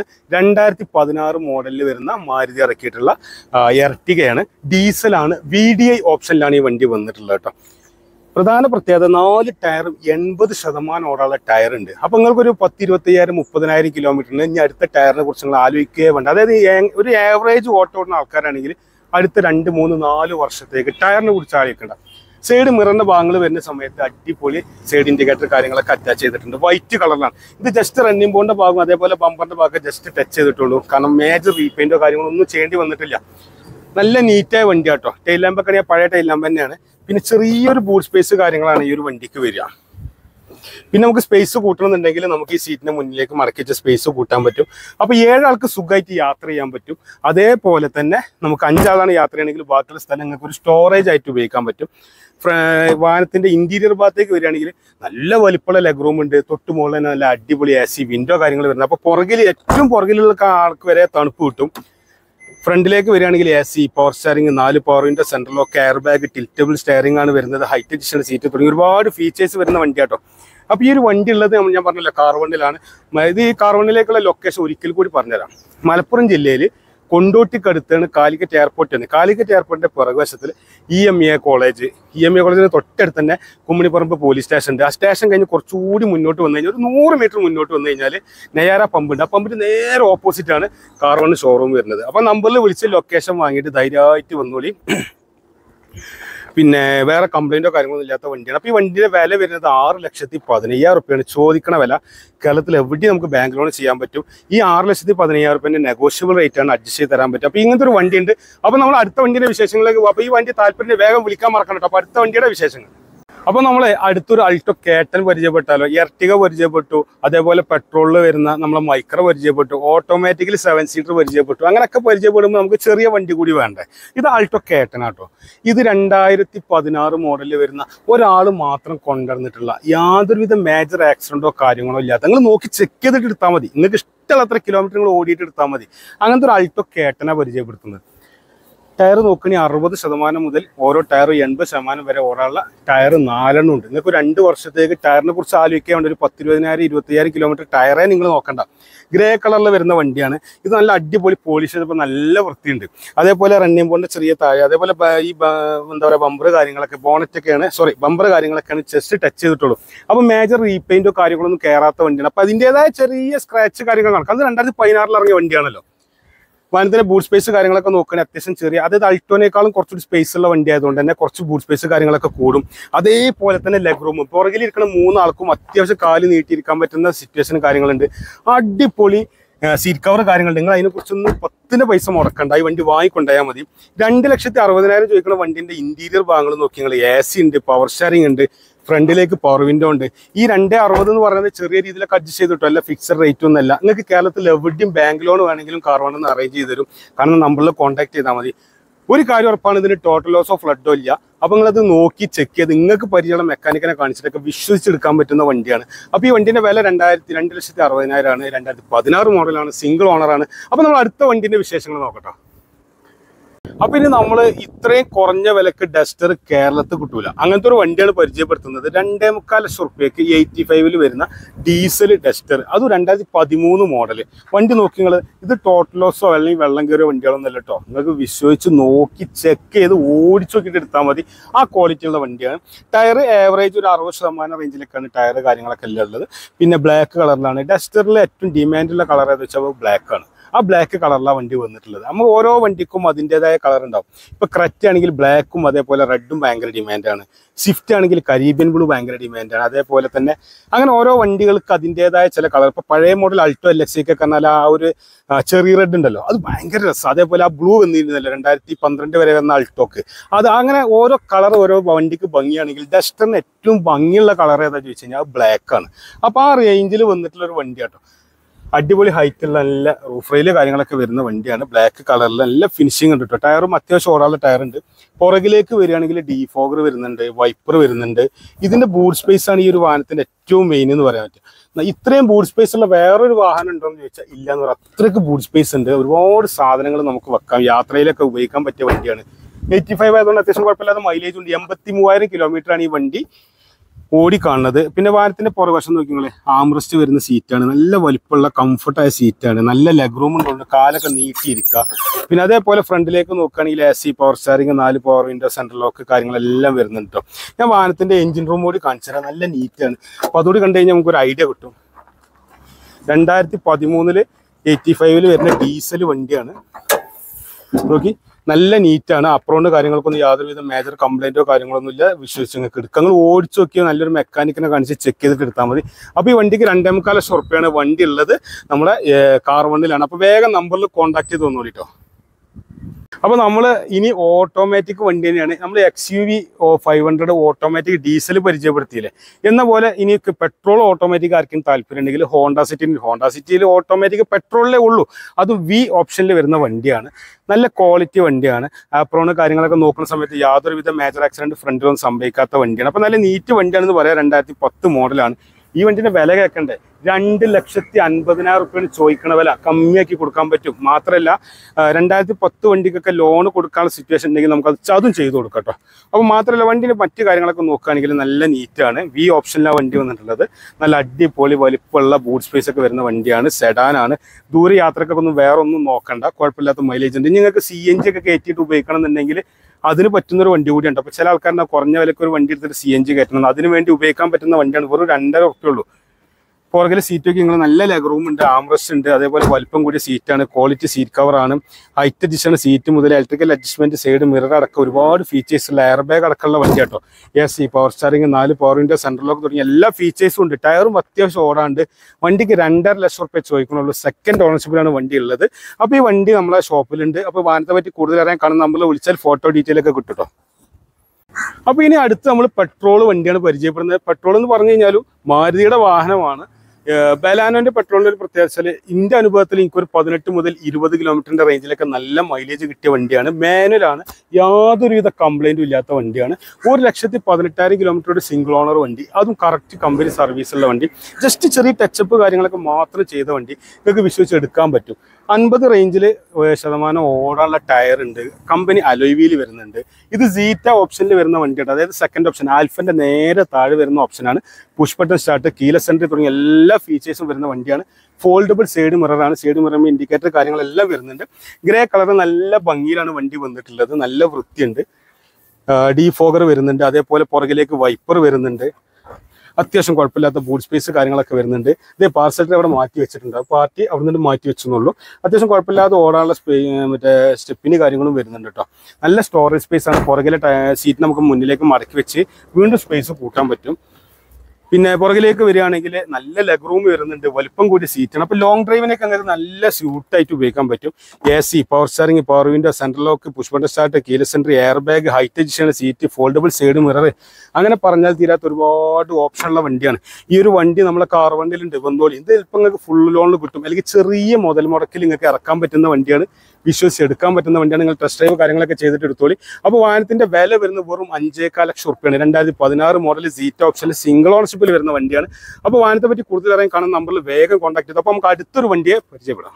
2016 മോഡലിൽ വരുന്ന മാരുതി ഇറക്കിയിട്ടുള്ള എർട്ടികയാണ്. ഡീസലാണ്, VDI ഓപ്ഷനിലാണ് ഈ വണ്ടി വന്നിട്ടുള്ളത് കേട്ടോ. പ്രധാന പ്രത്യേകത 4 ടയറും 80% ഓടാനുള്ള ടയർ ഉണ്ട്. അപ്പോൾ നിങ്ങൾക്കൊരു 10, 25,000, 30,000 കിലോമീറ്ററിന് ഇനി അടുത്ത ടയറിനെ കുറിച്ച് നിങ്ങൾ ആലോചിക്കുകയേ വേണ്ട. അതായത് ഒരു ആവറേജ് ഓട്ടോ ഓടുന്ന ആൾക്കാരാണെങ്കിൽ അടുത്ത 2, 3, 4 വർഷത്തേക്ക് ടയറിനെ കുറിച്ച് ആലോചിക്കേണ്ട. സൈഡ് മിററിന്റെ ഭാഗങ്ങൾ വരുന്ന സമയത്ത് അടിപൊളി സൈഡ് ഇൻഡിക്കേറ്റർ കാര്യങ്ങളൊക്കെ അറ്റാച്ച് ചെയ്തിട്ടുണ്ട്. വൈറ്റ് കളറിലാണ് ഇത്. ജസ്റ്റ് റണ്ണിംഗ് ബോണിന്റെ ഭാഗം അതേപോലെ ബമ്പറിന്റെ ഭാഗം ജസ്റ്റ് ടച്ച് ചെയ്തിട്ടുള്ളൂ. കാരണം മേജർ റീപെയിന്റോ കാര്യങ്ങളോ ഒന്നും ചെയ്യേണ്ടി വന്നിട്ടില്ല. നല്ല നീറ്റായ വണ്ടി കേട്ടോ. ടൈൽ ലാമ്പൊക്കെ ആണെങ്കിൽ പഴയ ടൈൽ ലാമ്പ് തന്നെയാണ്. പിന്നെ ചെറിയൊരു ബൂട്ട് സ്പേസ് കാര്യങ്ങളാണ് ഈ ഒരു വണ്ടിക്ക് വരിക. പിന്നെ നമുക്ക് സ്പേസ് കൂട്ടണമെന്നുണ്ടെങ്കിൽ നമുക്ക് ഈ സീറ്റിന് മുന്നിലേക്ക് മടക്കി വെച്ച സ്പേസ് കൂട്ടാൻ പറ്റും. അപ്പോൾ 7 ആൾക്ക് സുഖമായിട്ട് യാത്ര ചെയ്യാൻ പറ്റും. അതേപോലെ തന്നെ നമുക്ക് 5 ആളാണ് യാത്ര ചെയ്യണമെങ്കിൽ ബാക്കിയുള്ള സ്ഥലം നിങ്ങൾക്ക് ഒരു സ്റ്റോറേജ് ആയിട്ട് ഉപയോഗിക്കാൻ പറ്റും. വാഹനത്തിന്റെ ഇന്റീരിയർ ഭാഗത്തേക്ക് വരികയാണെങ്കിൽ നല്ല വലിപ്പമുള്ള ലെഗ് റൂം ഉണ്ട്. തൊട്ട് മുകളിൽ തന്നെ നല്ല അടിപൊളി AC വിൻഡോ കാര്യങ്ങൾ വരുന്നത്. അപ്പോൾ പുറകിൽ ഏറ്റവും പുറകിലുള്ള ആൾക്ക് വരെ തണുപ്പ് കിട്ടും. ഫ്രണ്ടിലേക്ക് വരികയാണെങ്കിൽ AC, power steering, 4 power window, central lock, air bag, tiltable steering ആണ് വരുന്നത്. ഹൈറ്റ് അഡീഷണൽ സീറ്റ് തുടങ്ങി ഒരുപാട് ഫീച്ചേഴ്സ് വരുന്ന വണ്ടിയാട്ടോ. അപ്പോൾ ഈ ഒരു വണ്ടി ഉള്ളത് ഞാൻ പറഞ്ഞല്ലോ കാർവണ്ടിലാണ്. ഇത് ഈ കാർവണ്ടിലേക്കുള്ള ലൊക്കേഷൻ ഒരിക്കൽ കൂടി പറഞ്ഞുതരാം. മലപ്പുറം ജില്ലയിൽ കൊണ്ടോട്ടിക്കടുത്താണ് കാലിക്കറ്റ് എയർപോർട്ട് എന്ന്. കാലിക്കറ്റ് എയർപോർട്ടിന്റെ പുറകുവശത്തിൽ EMA കോളേജ്, EMA കോളേജിന് തൊട്ടടുത്ത് തന്നെ കുമ്മിണിപ്പറമ്പ് പോലീസ് സ്റ്റേഷൻ ഉണ്ട്. ആ സ്റ്റേഷൻ കഴിഞ്ഞ് കുറച്ചുകൂടി മുന്നോട്ട് വന്നു കഴിഞ്ഞാൽ ഒരു 100 മീറ്റർ മുന്നോട്ട് വന്നു കഴിഞ്ഞാൽ നെയ്യാര പമ്പ് ഉണ്ട്. ആ പമ്പിന് നേരെ ഓപ്പോസിറ്റാണ് കാർവണ് ഷോറൂം വരുന്നത്. അപ്പോൾ നമ്പറിൽ വിളിച്ച് ലൊക്കേഷൻ വാങ്ങിയിട്ട് ധൈര്യമായിട്ട് വന്നോളി. പിന്നെ വേറെ കംപ്ലൈൻറ്റോ കാര്യങ്ങളൊന്നും ഇല്ലാത്ത വണ്ടിയാണ്. അപ്പോൾ ഈ വണ്ടിയുടെ വില വരുന്നത് 6,15,000 റുപ്യാണ് ചോദിക്കണ വില. കേരളത്തിൽ എവിടെയും നമുക്ക് ബാങ്ക് ലോൺ ചെയ്യാൻ പറ്റും. ഈ 6,15,000 റുപ്യൻ്റെ നെഗോഷ്യബിൾ റേറ്റ് ആണ് അഡ്ജസ്റ്റ് ചെയ്ത് തരാൻ പറ്റും. അപ്പോൾ ഇങ്ങനത്തെ ഒരു വണ്ടി ഉണ്ട്. അപ്പോൾ നമ്മൾ അടുത്ത വണ്ടിയുടെ വിശേഷങ്ങളിലേക്ക് പോകും. അപ്പോൾ ഈ വണ്ടി താല്പര്യം വേഗം വിളിക്കാൻ മറക്കണം കേട്ടോ. അപ്പോൾ അടുത്ത വണ്ടിയുടെ വിശേഷങ്ങൾ അപ്പോൾ നമ്മൾ അടുത്തൊരു അൾട്ടോ കേട്ടൻ പരിചയപ്പെട്ടാലോ. എർട്ടിക പരിചയപ്പെട്ടു, അതേപോലെ പെട്രോളിൽ വരുന്ന നമ്മളെ മൈക്രോ പരിചയപ്പെട്ടു, ഓട്ടോമാറ്റിക്കലി 7 സീറ്റർ പരിചയപ്പെട്ടു. അങ്ങനെയൊക്കെ പരിചയപ്പെടുമ്പോൾ നമുക്ക് ചെറിയ വണ്ടി കൂടി വേണ്ടേ. ഇത് അൾട്ടോ കേട്ടനാട്ടോ. ഇത് 2016 മോഡലിൽ വരുന്ന ഒരാൾ മാത്രം കൊണ്ടുവന്നിട്ടുള്ള യാതൊരുവിധ മേജർ ആക്സിഡൻറ്റോ കാര്യങ്ങളോ ഇല്ലാത്ത, നിങ്ങൾ നോക്കി ചെക്ക് ചെയ്തിട്ട് എടുത്താൽ മതി. നിങ്ങൾക്ക് ഇഷ്ടമുള്ള അത്ര കിലോമീറ്റർ നിങ്ങൾ ഓടിയിട്ട് എടുത്താൽ മതി. അങ്ങനത്തെ ഒരു അൾട്ടോ കേട്ടനാണ് പരിചയപ്പെടുത്തുന്നത്. ടയർ നോക്കുകയാണെങ്കിൽ 60% മുതൽ ഓരോ ടയർ 80% വരെ ഓടാനുള്ള ടയർ 4 ഉണ്ട്. നിങ്ങൾക്ക് 2 വർഷത്തേക്ക് ടയറിനെ കുറിച്ച് ആലോചിക്കാൻ ഒരു 10-20,000-25,000 കിലോമീറ്റർ ടയറേ നിങ്ങൾ നോക്കണ്ട. ഗ്രേ കളറിൽ വരുന്ന വണ്ടിയാണ് ഇത്. നല്ല അടിപൊളി പോളിഷ് ചെയ്തപ്പോൾ നല്ല വൃത്തിയുണ്ട്. അതേപോലെ റണ്ണിംഗ് ബോണിന്റെ ചെറിയ താഴെ, അതേപോലെ ഈ എന്താ പറയുക ബമ്പർ കാര്യങ്ങളൊക്കെ, ബോണറ്റൊക്കെയാണ് ബമ്പർ കാര്യങ്ങളൊക്കെയാണ് ജസ്റ്റ് ടച്ച് ചെയ്തിട്ടുള്ളൂ. അപ്പോൾ മേജർ റീപെയിന്റോ കാര്യങ്ങളൊന്നും കയറാത്ത വണ്ടിയാണ്. അപ്പോൾ അതിൻ്റെതായ ചെറിയ സ്ക്രാച്ച് കാര്യങ്ങൾ കാണാം. അത് 2016 ഇറങ്ങിയ വണ്ടിയാണല്ലോ. വാഹനത്തിന്റെ ബൂട്ട് സ്പേസ് കാര്യങ്ങളൊക്കെ നോക്കുകയാണെങ്കിൽ അത്യാവശ്യം ചെറിയ, അതായത് അൾട്ടോനേക്കാളും കുറച്ചൊരു സ്പേസ് ഉള്ള വണ്ടി ആയതുകൊണ്ട് തന്നെ കുറച്ച് ബൂട്ട് സ്പേസ് കാര്യങ്ങളൊക്കെ കൂടും. അതേപോലെ തന്നെ ലെഗ് റൂം, പുറകിലിരിക്കുന്ന 3 ആൾക്കും അത്യാവശ്യം കാല് നീട്ടിയിരിക്കാൻ പറ്റുന്ന സിറ്റുവേഷൻ കാര്യങ്ങളുണ്ട്. അടിപൊളി സീറ്റ് കവർ കാര്യങ്ങളുണ്ട്. നിങ്ങൾ അതിനെക്കുറിച്ചൊന്നും 10 പൈസ മുടക്കണ്ട, ഈ വണ്ടി വാങ്ങിക്കൊണ്ടായാൽ മതി. 2,60,000 ചോദിക്കുന്ന വണ്ടിന്റെ ഇന്റീരിയർ ഭാഗങ്ങൾ നോക്കി നിങ്ങൾ AC ഉണ്ട്, പവർ ഷെയറിംഗ് ഉണ്ട്, ഫ്രണ്ടിലേക്ക് പവർ വിൻഡോ ഉണ്ട്. ഈ 2,60 എന്ന് പറയുന്നത് ചെറിയ രീതിയിലൊക്കെ അഡ്ജസ്റ്റ് ചെയ്തിട്ടോ, അല്ല ഫിക്സഡ് റേറ്റ് ഒന്നുമല്ല. നിങ്ങൾക്ക് കേരളത്തിൽ എവിടെയും ബാങ്ക് ലോൺ വേണമെങ്കിലും കാർ വേണമെന്ന് അറേഞ്ച് ചെയ്ത് തരും. കാരണം നമ്പറിൽ കോൺടാക്ട് ചെയ്താൽ മതി. ഒരു കാര്യം ഉറപ്പാണ്, ഇതിന് ടോട്ടൽ ലോസ് ഓഫ് ഫ്ലഡോ ഇല്ല. അപ്പോൾ നിങ്ങളത് നോക്കി ചെക്ക് ചെയ്ത് നിങ്ങൾക്ക് പരിചയമുള്ള മെക്കാനിക്കിനെ കാണിച്ചിട്ടൊക്കെ വിശ്വസിച്ചെടുക്കാൻ പറ്റുന്ന വണ്ടിയാണ്. അപ്പോൾ ഈ വണ്ടിൻ്റെ വില 2,60,000 ആണ്. 2016 മോഡലാണ്, സിംഗിൾ ഓണറാണ്. അപ്പോൾ നമ്മൾ അടുത്ത വണ്ടിൻ്റെ വിശേഷങ്ങൾ നോക്കട്ടോ. അപ്പൊ ഇനി നമ്മൾ ഇത്രയും കുറഞ്ഞ വിലക്ക് ഡസ്റ്റർ കേരളത്തിൽ കിട്ടൂല. അങ്ങനത്തെ ഒരു വണ്ടിയാണ് പരിചയപ്പെടുത്തുന്നത്. 2.25 ലക്ഷം റുപ്യക്ക് 85 വരുന്ന ഡീസൽ ഡസ്റ്റർ. അത് 2013 മോഡല് വണ്ടി. നോക്കി നിങ്ങൾ, ഇത് ടോട്ടൽ ലോസോ അല്ലെങ്കിൽ വെള്ളം കയറിയ വണ്ടികളൊന്നും അല്ല കേട്ടോ. നിങ്ങൾക്ക് വിശ്വസിച്ച് നോക്കി ചെക്ക് ചെയ്ത് ഓടിച്ചു നോക്കിയിട്ട് എടുത്താൽ മതി. ആ ക്വാളിറ്റിയുള്ള വണ്ടിയാണ്. ടയർ ആവറേജ് ഒരു 60% റേഞ്ചിലേക്കാണ് ടയർ കാര്യങ്ങളൊക്കെ എല്ലാം ഉള്ളത്. പിന്നെ ബ്ലാക്ക് കളറിലാണ്. ഡസ്റ്ററിൽ ഏറ്റവും ഡിമാൻഡുള്ള കളർ ഏതെന്ന് വെച്ചാൽ ബ്ലാക്ക് ആണ്. ആ ബ്ലാക്ക് കളറിലാണ് വണ്ടി വന്നിട്ടുള്ളത്. നമ്മൾ ഓരോ വണ്ടിക്കും അതിൻ്റെതായ കളർ ഉണ്ടാവും. ഇപ്പോൾ ക്രെറ്റ ആണെങ്കിൽ ബ്ലാക്കും അതേപോലെ റെഡും ഭയങ്കര ഡിമാൻഡാണ്. സ്വിഫ്റ്റ് ആണെങ്കിൽ കരീബിയൻ ബ്ലൂ ഭയങ്കര ഡിമാൻഡാണ്. അതേപോലെ തന്നെ അങ്ങനെ ഓരോ വണ്ടികൾക്ക് അതിൻ്റെതായ ചില കളർ. ഇപ്പോൾ പഴയ മോഡൽ അൾട്ടോ LX ഒക്കെ പറഞ്ഞാൽ ആ ഒരു ചെറിയ റെഡ് ഉണ്ടല്ലോ, അത് ഭയങ്കര രസം. അതേപോലെ ആ ബ്ലൂ വന്നിരുന്നല്ലോ 2012 വരെ വന്ന അൾട്ടോക്ക്. അത് അങ്ങനെ ഓരോ കളർ ഓരോ വണ്ടിക്ക് ഭംഗിയാണെങ്കിൽ ഡസ്റ്ററിന് ഏറ്റവും ഭംഗിയുള്ള കളർ ഏതാ ചോദിച്ചു കഴിഞ്ഞാൽ അത് ബ്ലാക്ക് ആണ്. അപ്പോൾ ആ റേഞ്ചിൽ വന്നിട്ടുള്ള ഒരു വണ്ടി കേട്ടോ. അടിപൊളി ഹൈറ്റുള്ള നല്ല റൂഫ് റെയിൽ കാര്യങ്ങളൊക്കെ വരുന്ന വണ്ടിയാണ്. ബ്ലാക്ക് കളറിൽ നല്ല ഫിനിഷിംഗ് ഉണ്ട് കേട്ടോ. ടയറും അത്യാവശ്യം ഓടാനുള്ള ടയറുണ്ട്. പുറകിലേക്ക് വരികയാണെങ്കിൽ ഡീഫോഗർ വരുന്നുണ്ട്, വൈപ്പർ വരുന്നുണ്ട്. ഇതിന്റെ ബൂട്ട് സ്പേസ് ആണ് ഈ ഒരു വാഹനത്തിന്റെ ഏറ്റവും മെയിൻ എന്ന് പറയാൻ പറ്റും. ഇത്രയും ബൂട്ട് സ്പേസ് ഉള്ള വേറൊരു വാഹനം ഉണ്ടോ എന്ന് ചോദിച്ചാൽ ഇല്ല എന്ന് പറയാം. അത്രയ്ക്ക് ബൂട്ട് സ്പേസ് ഉണ്ട്. ഒരുപാട് സാധനങ്ങൾ നമുക്ക് വെക്കാം. യാത്രയിലൊക്കെ ഉപയോഗിക്കാൻ പറ്റിയ വണ്ടിയാണ്. 85 ആയതുകൊണ്ട് അത്യാവശ്യം കുഴപ്പമില്ലാത്ത മൈലേജ് ഉണ്ട്. 83,000 കിലോമീറ്ററാണ് ഈ വണ്ടി ഓടിക്കാണുന്നത്. പിന്നെ വാഹനത്തിന്റെ പുറകുവശം നോക്കി നിങ്ങൾ, ആംറസ്റ്റ് വരുന്ന സീറ്റാണ്. നല്ല വലിപ്പമുള്ള കംഫർട്ടായ സീറ്റാണ്. നല്ല ലെഗ് റൂം ഉണ്ട്, കാലൊക്കെ നീട്ടിയിരിക്കുക. പിന്നെ അതേപോലെ ഫ്രണ്ടിലേക്ക് നോക്കുകയാണെങ്കിൽ AC, power steering, 4 power window, central lock കാര്യങ്ങളെല്ലാം വരുന്നുണ്ട് കേട്ടോ. ഞാൻ വാഹനത്തിന്റെ എഞ്ചിൻ റൂം കൂടി കാണിച്ചു തരാം. നല്ല നീറ്റാണ്. അപ്പോൾ അതുകൂടി കണ്ടു കഴിഞ്ഞാൽ നമുക്കൊരു ഐഡിയ കിട്ടും. 2013 85 വരുന്ന ഡീസൽ വണ്ടിയാണ്. നോക്കി, നല്ല നീറ്റാണ്. അപ്രോണ്ട് കാര്യങ്ങൾക്കൊന്നും യാതൊരുവിധ മേജർ കംപ്ലൈന്റോ കാര്യങ്ങളൊന്നും ഇല്ല. വിശ്വസിച്ച് നിങ്ങൾക്ക് എടുക്കാം. നിങ്ങൾ ഓടിച്ചു നോക്കിയോ നല്ലൊരു മെക്കാനിക്കിനെ കാണിച്ച് ചെക്ക് ചെയ്തിട്ട് എടുത്താൽ മതി. അപ്പോൾ ഈ വണ്ടിക്ക് 2.25 ലക്ഷം റുപ്യാണ് വണ്ടി ഉള്ളത്. നമ്മളെ കാർ വണ്ടിയിലാണ്. അപ്പോൾ വേഗം നമ്പറിൽ കോൺടാക്ട് ചെയ്ത് തന്നോളൂ കേട്ടോ. അപ്പോൾ നമ്മൾ ഇനി ഓട്ടോമാറ്റിക് വണ്ടി തന്നെയാണ്. നമ്മൾ XUV 500 ഓട്ടോമാറ്റിക് ഡീസൽ പരിചയപ്പെടുത്തിയില്ലേ എന്ന പോലെ ഇനി പെട്രോൾ ഓട്ടോമാറ്റിക് ആർക്കും താല്പര്യം ഉണ്ടെങ്കിൽ ഹോണ്ട സിറ്റിയിൽ ഓട്ടോമാറ്റിക് പെട്രോളിലേ ഉള്ളൂ. അത് V ഓപ്ഷനിൽ വരുന്ന വണ്ടിയാണ്. നല്ല ക്വാളിറ്റി വണ്ടിയാണ്. ആപ്രോണ് കാര്യങ്ങളൊക്കെ നോക്കുന്ന സമയത്ത് യാതൊരുവിധ മേജർ ആക്സിഡന്റ് ഫ്രണ്ടിലൊന്നും സംഭവിക്കാത്ത വണ്ടിയാണ്. അപ്പോൾ നല്ല നീറ്റ് വണ്ടിയാണെന്ന് പറയാം. 2010 മോഡലാണ്. ഈ വണ്ടിന്റെ വില കേൾക്കണ്ടേ, 2,50,000 റുപ്യാണ് ചോദിക്കണ വില. കമ്മിയാക്കി കൊടുക്കാൻ പറ്റും. മാത്രമല്ല 2010 വണ്ടിക്കൊക്കെ ലോൺ കൊടുക്കാനുള്ള സിറ്റുവേഷൻ ഉണ്ടെങ്കിൽ നമുക്ക് അതും ചെയ്ത് കൊടുക്കാം കേട്ടോ. അപ്പോൾ മാത്രമല്ല വണ്ടിൻ്റെ മറ്റു കാര്യങ്ങളൊക്കെ നോക്കുകയാണെങ്കിൽ നല്ല നീറ്റാണ്. V ഓപ്ഷനിലാണ് വണ്ടി വന്നിട്ടുള്ളത്. നല്ല അടിപൊളി വലിപ്പമുള്ള ബൂട്ട് സ്പേസ് ഒക്കെ വരുന്ന വണ്ടിയാണ്. സെഡാനാണ്. ദൂര യാത്രക്കൊക്കെ ഒന്നും വേറെ ഒന്നും നോക്കണ്ട. കുഴപ്പമില്ലാത്ത മൈലേജ് ഉണ്ട്. നിങ്ങൾക്ക് CNG ഒക്കെ കയറ്റിയിട്ട് ഉപയോഗിക്കണം എന്നുണ്ടെങ്കിൽ അതിന് പറ്റുന്നൊരു വണ്ടി കൂടിയുണ്ട്. അപ്പോൾ ചില ആൾക്കാരുടെ കുറഞ്ഞ വിലക്ക് ഒരു വണ്ടി എടുത്തിട്ട് CNG കയറ്റണം. അതിന് വേണ്ടി ഉപയോഗിക്കാൻ പറ്റുന്ന വണ്ടിയാണ്. വെറും 2.5 റുപ്യ ഉള്ളൂ. പുറകിലെ സീറ്റൊക്കെ നിങ്ങൾ നല്ല ലെഗ് റൂം ഉണ്ട്, ആംറസ്റ്റ് ഉണ്ട്. അതേപോലെ വലിപ്പം കൂടിയ സീറ്റാണ്. ക്വാളിറ്റി സീറ്റ് കവറാണ്. ഹൈറ്റ് അഡ്ജസ്റ്റാണ് സീറ്റ് മുതൽ ഇലക്ട്രിക്കൽ അഡ്ജസ്റ്റ്മെന്റ്, സൈഡ് മിറർ അടക്കം ഒരുപാട് ഫീച്ചേഴ്സ് ഉള്ള എയർ ബാഗ് അടക്കമുള്ള വണ്ടി കേട്ടോ. AC, power steering, 4 power window, central lock തുടങ്ങിയ എല്ലാ ഫീച്ചേഴ്സും ഉണ്ട്. ടയറും അത്യാവശ്യം ഓടാണ്ട്. വണ്ടിക്ക് 2.5 ലക്ഷം റുപ്യ ചോദിക്കണുള്ളൂ. സെക്കൻഡ് ഓണർഷിപ്പിലാണ് വണ്ടി ഉള്ളത്. അപ്പോൾ ഈ വണ്ടി നമ്മളെ ഷോപ്പിലുണ്ട്. അപ്പോൾ വാഹനത്തെ പറ്റി കൂടുതൽ അറിയാൻ കാണുന്ന നമ്പറിൽ വിളിച്ചാൽ ഫോട്ടോ ഡീറ്റെയിൽ ഒക്കെ കിട്ടും കേട്ടോ. അപ്പോൾ ഇനി അടുത്ത് നമ്മൾ പെട്രോൾ വണ്ടിയാണ് പരിചയപ്പെടുന്നത്. പെട്രോൾ എന്ന് പറഞ്ഞു കഴിഞ്ഞാൽ മാരുതിയുടെ വാഹനമാണ്. ബലാനോന്റെ പെട്രോളിന്റെ ഒരു പ്രത്യേകത വെച്ചാൽ എൻ്റെ അനുഭവത്തിൽ എനിക്കൊരു 18 മുതൽ 20 കിലോമീറ്ററിന്റെ റേഞ്ചിലൊക്കെ നല്ല മൈലേജ് കിട്ടിയ വണ്ടിയാണ്. മാനുവലാണ്, യാതൊരുവിധ കംപ്ലൈന്റും ഇല്ലാത്ത വണ്ടിയാണ്. 1,18,000 കിലോമീറ്ററുടെ സിംഗിൾ ഓണർ വണ്ടി, അതും കറക്റ്റ് കമ്പനി സർവീസുള്ള വണ്ടി. ജസ്റ്റ് ചെറിയ ടച്ചപ്പ് കാര്യങ്ങളൊക്കെ മാത്രം ചെയ്ത വണ്ടി നിങ്ങൾക്ക് വിശ്വസിച്ച് എടുക്കാൻ പറ്റും. 50 റേഞ്ചിൽ ശതമാനം ഓടാനുള്ള ടയർ ഉണ്ട്. കമ്പനി അലോയ് വീൽ വരുന്നുണ്ട്. ഇത് സീറ്റ ഓപ്ഷനിൽ വരുന്ന വണ്ടിയാണ്. അതായത് സെക്കൻഡ് ഓപ്ഷൻ, ആൽഫന്റെ നേരെ താഴെ വരുന്ന ഓപ്ഷനാണ്. Push button start, keyless entry തുടങ്ങിയ എല്ലാ ഫീച്ചേഴ്സും വരുന്ന വണ്ടിയാണ്. ഫോൾഡബിൾ സൈഡ് മിററാണ്. സൈഡ് മിററിൽ ഇൻഡിക്കേറ്റർ കാര്യങ്ങളെല്ലാം വരുന്നുണ്ട്. ഗ്രേ കളർ നല്ല ഭംഗിയിലാണ് വണ്ടി വന്നിട്ടുള്ളത്. നല്ല വൃത്തിയുണ്ട്. ഡീഫോഗർ വരുന്നുണ്ട്. അതേപോലെ പുറകിലേക്ക് വൈപ്പർ വരുന്നുണ്ട്. അത്യാവശ്യം കുഴപ്പമില്ലാത്ത ബൂട്ട് സ്പേസ് കാര്യങ്ങളൊക്കെ വരുന്നുണ്ട്. ഇതേ പാർസൽ അവിടെ മാറ്റി വെച്ചിട്ടുണ്ട്. പാർട്ടി അവിടെ നിന്ന് മാറ്റി വെച്ചെന്നുള്ളൂ. അത്യാവശ്യം കുഴപ്പമില്ലാതെ ഓടാനുള്ള മറ്റേ സ്റ്റെപ്പിന് കാര്യങ്ങളും വരുന്നുണ്ട് കേട്ടോ. നല്ല സ്റ്റോറേജ് സ്പേസ് ആണ്. പുറകിലെ സീറ്റ് നമുക്ക് മുന്നിലേക്ക് മടക്കി വെച്ച് വീണ്ടും സ്പേസ് കൂട്ടാൻ പറ്റും. പിന്നെ പുറകിലേക്ക് വരികയാണെങ്കിൽ നല്ല ലെഗ് റൂം വരുന്നുണ്ട്. വലിപ്പം കൂടിയ സീറ്റാണ്. അപ്പോൾ ലോങ് ഡ്രൈവിനൊക്കെ അങ്ങനെ നല്ല സ്യൂട്ടായിട്ട് ഉപയോഗിക്കാൻ പറ്റും. AC, power steering, power window, central lock, push button start, keyless entry, air bag, height adjust seat, foldable side mirror, അങ്ങനെ പറഞ്ഞാൽ തീരാത്ത ഒരുപാട് ഓപ്ഷനുള്ള വണ്ടിയാണ്. ഈ ഒരു വണ്ടി നമ്മളെ കാർ വണ്ടിയിലുണ്ട് വന്നോളി. ഇത് ചിലപ്പോൾ നിങ്ങൾക്ക് ഫുൾ ലോണിൽ കിട്ടും, അല്ലെങ്കിൽ ചെറിയ മുതൽ മുടക്കിൽ നിങ്ങൾക്ക് ഇറക്കാൻ പറ്റുന്ന വണ്ടിയാണ്. വിശ്വസിച്ച് എടുക്കാൻ പറ്റുന്ന വണ്ടിയാണ്. നിങ്ങൾ ടെസ്റ്റ് ഡ്രൈവ് കാര്യങ്ങളൊക്കെ ചെയ്തിട്ട് എടുത്തോളി. അപ്പോൾ വാഹനത്തിന്റെ വില വരുന്നത് വെറും 5,4 ലക്ഷം റുപ്യാണ്. 2016 മോഡൽ സീറ്റ് ഓപ്ഷനിൽ സിംഗിൾ ഓണർഷിപ്പിൽ വരുന്ന വണ്ടിയാണ്. അപ്പോൾ വാഹനത്തെ പറ്റി കൂടുതൽ അറിയാൻ കാണുന്ന നമ്പറിൽ വേഗം കോൺടാക്ട് ചെയ്തു. അപ്പോൾ നമുക്ക് അടുത്തൊരു വണ്ടിയെ പരിചയപ്പെടാം.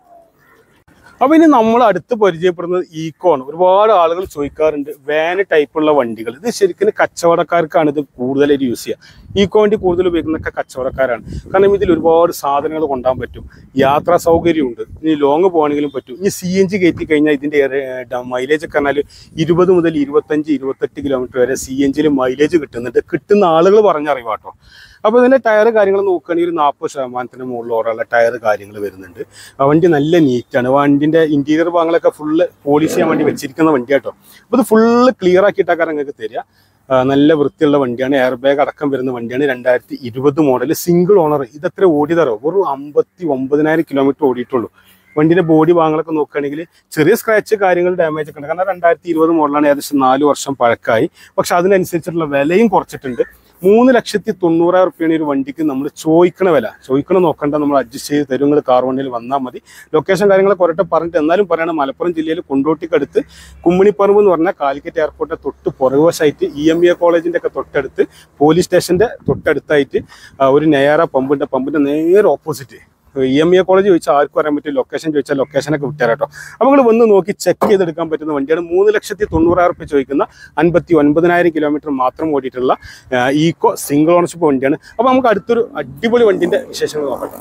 അപ്പോൾ ഇനി നമ്മൾ അടുത്ത് പരിചയപ്പെടുന്നത് ഈക്കോ ആണ്. ഒരുപാട് ആളുകൾ ചോദിക്കാറുണ്ട് വാന് ടൈപ്പുള്ള വണ്ടികൾ. ഇത് ശരിക്കും കച്ചവടക്കാർക്കാണ് ഇത് കൂടുതലായിട്ട് യൂസ് ചെയ്യുക. ഈക്കോ വണ്ടി കൂടുതൽ ഉപയോഗിക്കുന്നതൊക്കെ കച്ചവടക്കാരാണ്. കാരണം ഇതിൽ ഒരുപാട് സാധനങ്ങൾ കൊണ്ടുപോകാൻ പറ്റും. യാത്രാ സൗകര്യമുണ്ട്. ഇനി ലോങ് പോകണമെങ്കിലും പറ്റും. ഇനി CNG കയറ്റി കഴിഞ്ഞാൽ ഇതിൻ്റെ മൈലേജ് ഒക്കെ പറഞ്ഞാൽ 20 മുതൽ 25, 28 കിലോമീറ്റർ വരെ CNGയിൽ മൈലേജ് കിട്ടുന്നുണ്ട്. കിട്ടുന്ന ആളുകൾ പറഞ്ഞറിവാട്ടോ. അപ്പോൾ ഇതിൻ്റെ ടയർ കാര്യങ്ങൾ നോക്കുകയാണെങ്കിൽ ഒരു 40% മുകളിൽ ഓടാനുള്ള ടയർ കാര്യങ്ങൾ വരുന്നുണ്ട്. വണ്ടി നല്ല നീറ്റാണ്. വണ്ടിൻ്റെ ഇൻറ്റീരിയർ ഭാഗങ്ങളൊക്കെ ഫുള്ള് പോളിഷ് ചെയ്യാൻ വേണ്ടി വെച്ചിരിക്കുന്ന വണ്ടി കേട്ടോ. അപ്പോൾ ഇത് ഫുള്ള് ക്ലിയർ ആക്കിയിട്ടാക്കാൻ നിങ്ങൾക്ക് തരിക. നല്ല വൃത്തിയുള്ള വണ്ടിയാണ്. എയർ ബാഗ് അടക്കം വരുന്ന വണ്ടിയാണ്. 2020 മോഡൽ സിംഗിൾ ഓണർ. ഇതത്ര ഓടിയതറോ ഒരു 59,000 കിലോമീറ്റർ ഓടിയിട്ടുള്ളൂ. വണ്ടിൻ്റെ ബോഡി ഭാഗങ്ങളൊക്കെ നോക്കുകയാണെങ്കിൽ ചെറിയ സ്ക്രാച്ച് കാര്യങ്ങൾ ഡാമേജ് ഒക്കെ ഉണ്ട്. കാരണം 2020 മോഡലാണ്. ഏകദേശം 4 വർഷം പഴക്കമായി. പക്ഷെ അതിനനുസരിച്ചിട്ടുള്ള വിലയും കുറച്ചിട്ടുണ്ട്. 3,90,000 റുപ്യാണ് ഒരു വണ്ടിക്ക് നമ്മൾ ചോദിക്കണ വില. ചോദിക്കണം നോക്കണ്ട, നമ്മൾ അഡ്ജസ്റ്റ് ചെയ്ത് തരും. നിങ്ങൾ കാർ വണ്ടിയിൽ വന്നാൽ മതി. ലൊക്കേഷൻ കാര്യങ്ങളൊക്കെ കുറേ പറഞ്ഞിട്ട് എന്നാലും പറയണം. മലപ്പുറം ജില്ലയിൽ കൊണ്ടോട്ടിക്കടുത്ത് കുമ്മിണിപ്പറമ്പ് എന്ന് പറഞ്ഞാൽ കാലിക്കറ്റ് എയർപോർട്ടിൻ്റെ തൊട്ട് പുറകുവശമായിട്ട് EMA കോളേജിൻ്റെ ഒക്കെ തൊട്ടടുത്ത്, പോലീസ് സ്റ്റേഷൻ്റെ തൊട്ടടുത്തായിട്ട് ഒരു നെയ്യാറ പമ്പിൻ്റെ നേരെ ഓപ്പോസിറ്റ്. EMA കോളേജ് ചോദിച്ചാൽ ആർക്കും അറിയാൻ പറ്റും. ലൊക്കേഷൻ ചോദിച്ചാൽ ലൊക്കേഷനൊക്കെ വിട്ടുതരാട്ടോ. അപ്പോൾ നിങ്ങൾ വന്ന് നോക്കി ചെക്ക് ചെയ്തെടുക്കാൻ പറ്റുന്ന വണ്ടിയാണ്. 3,90,000 റുപ്യ ചോദിക്കുന്ന 59,000 കിലോമീറ്റർ മാത്രം ഓടിയിട്ടുള്ള ഈക്കോ സിംഗിൾ ഓണർഷിപ്പ് വണ്ടിയാണ്. അപ്പോൾ നമുക്ക് അടുത്തൊരു അടിപൊളി വണ്ടിൻ്റെ വിശേഷങ്ങൾ നോക്കട്ടെ.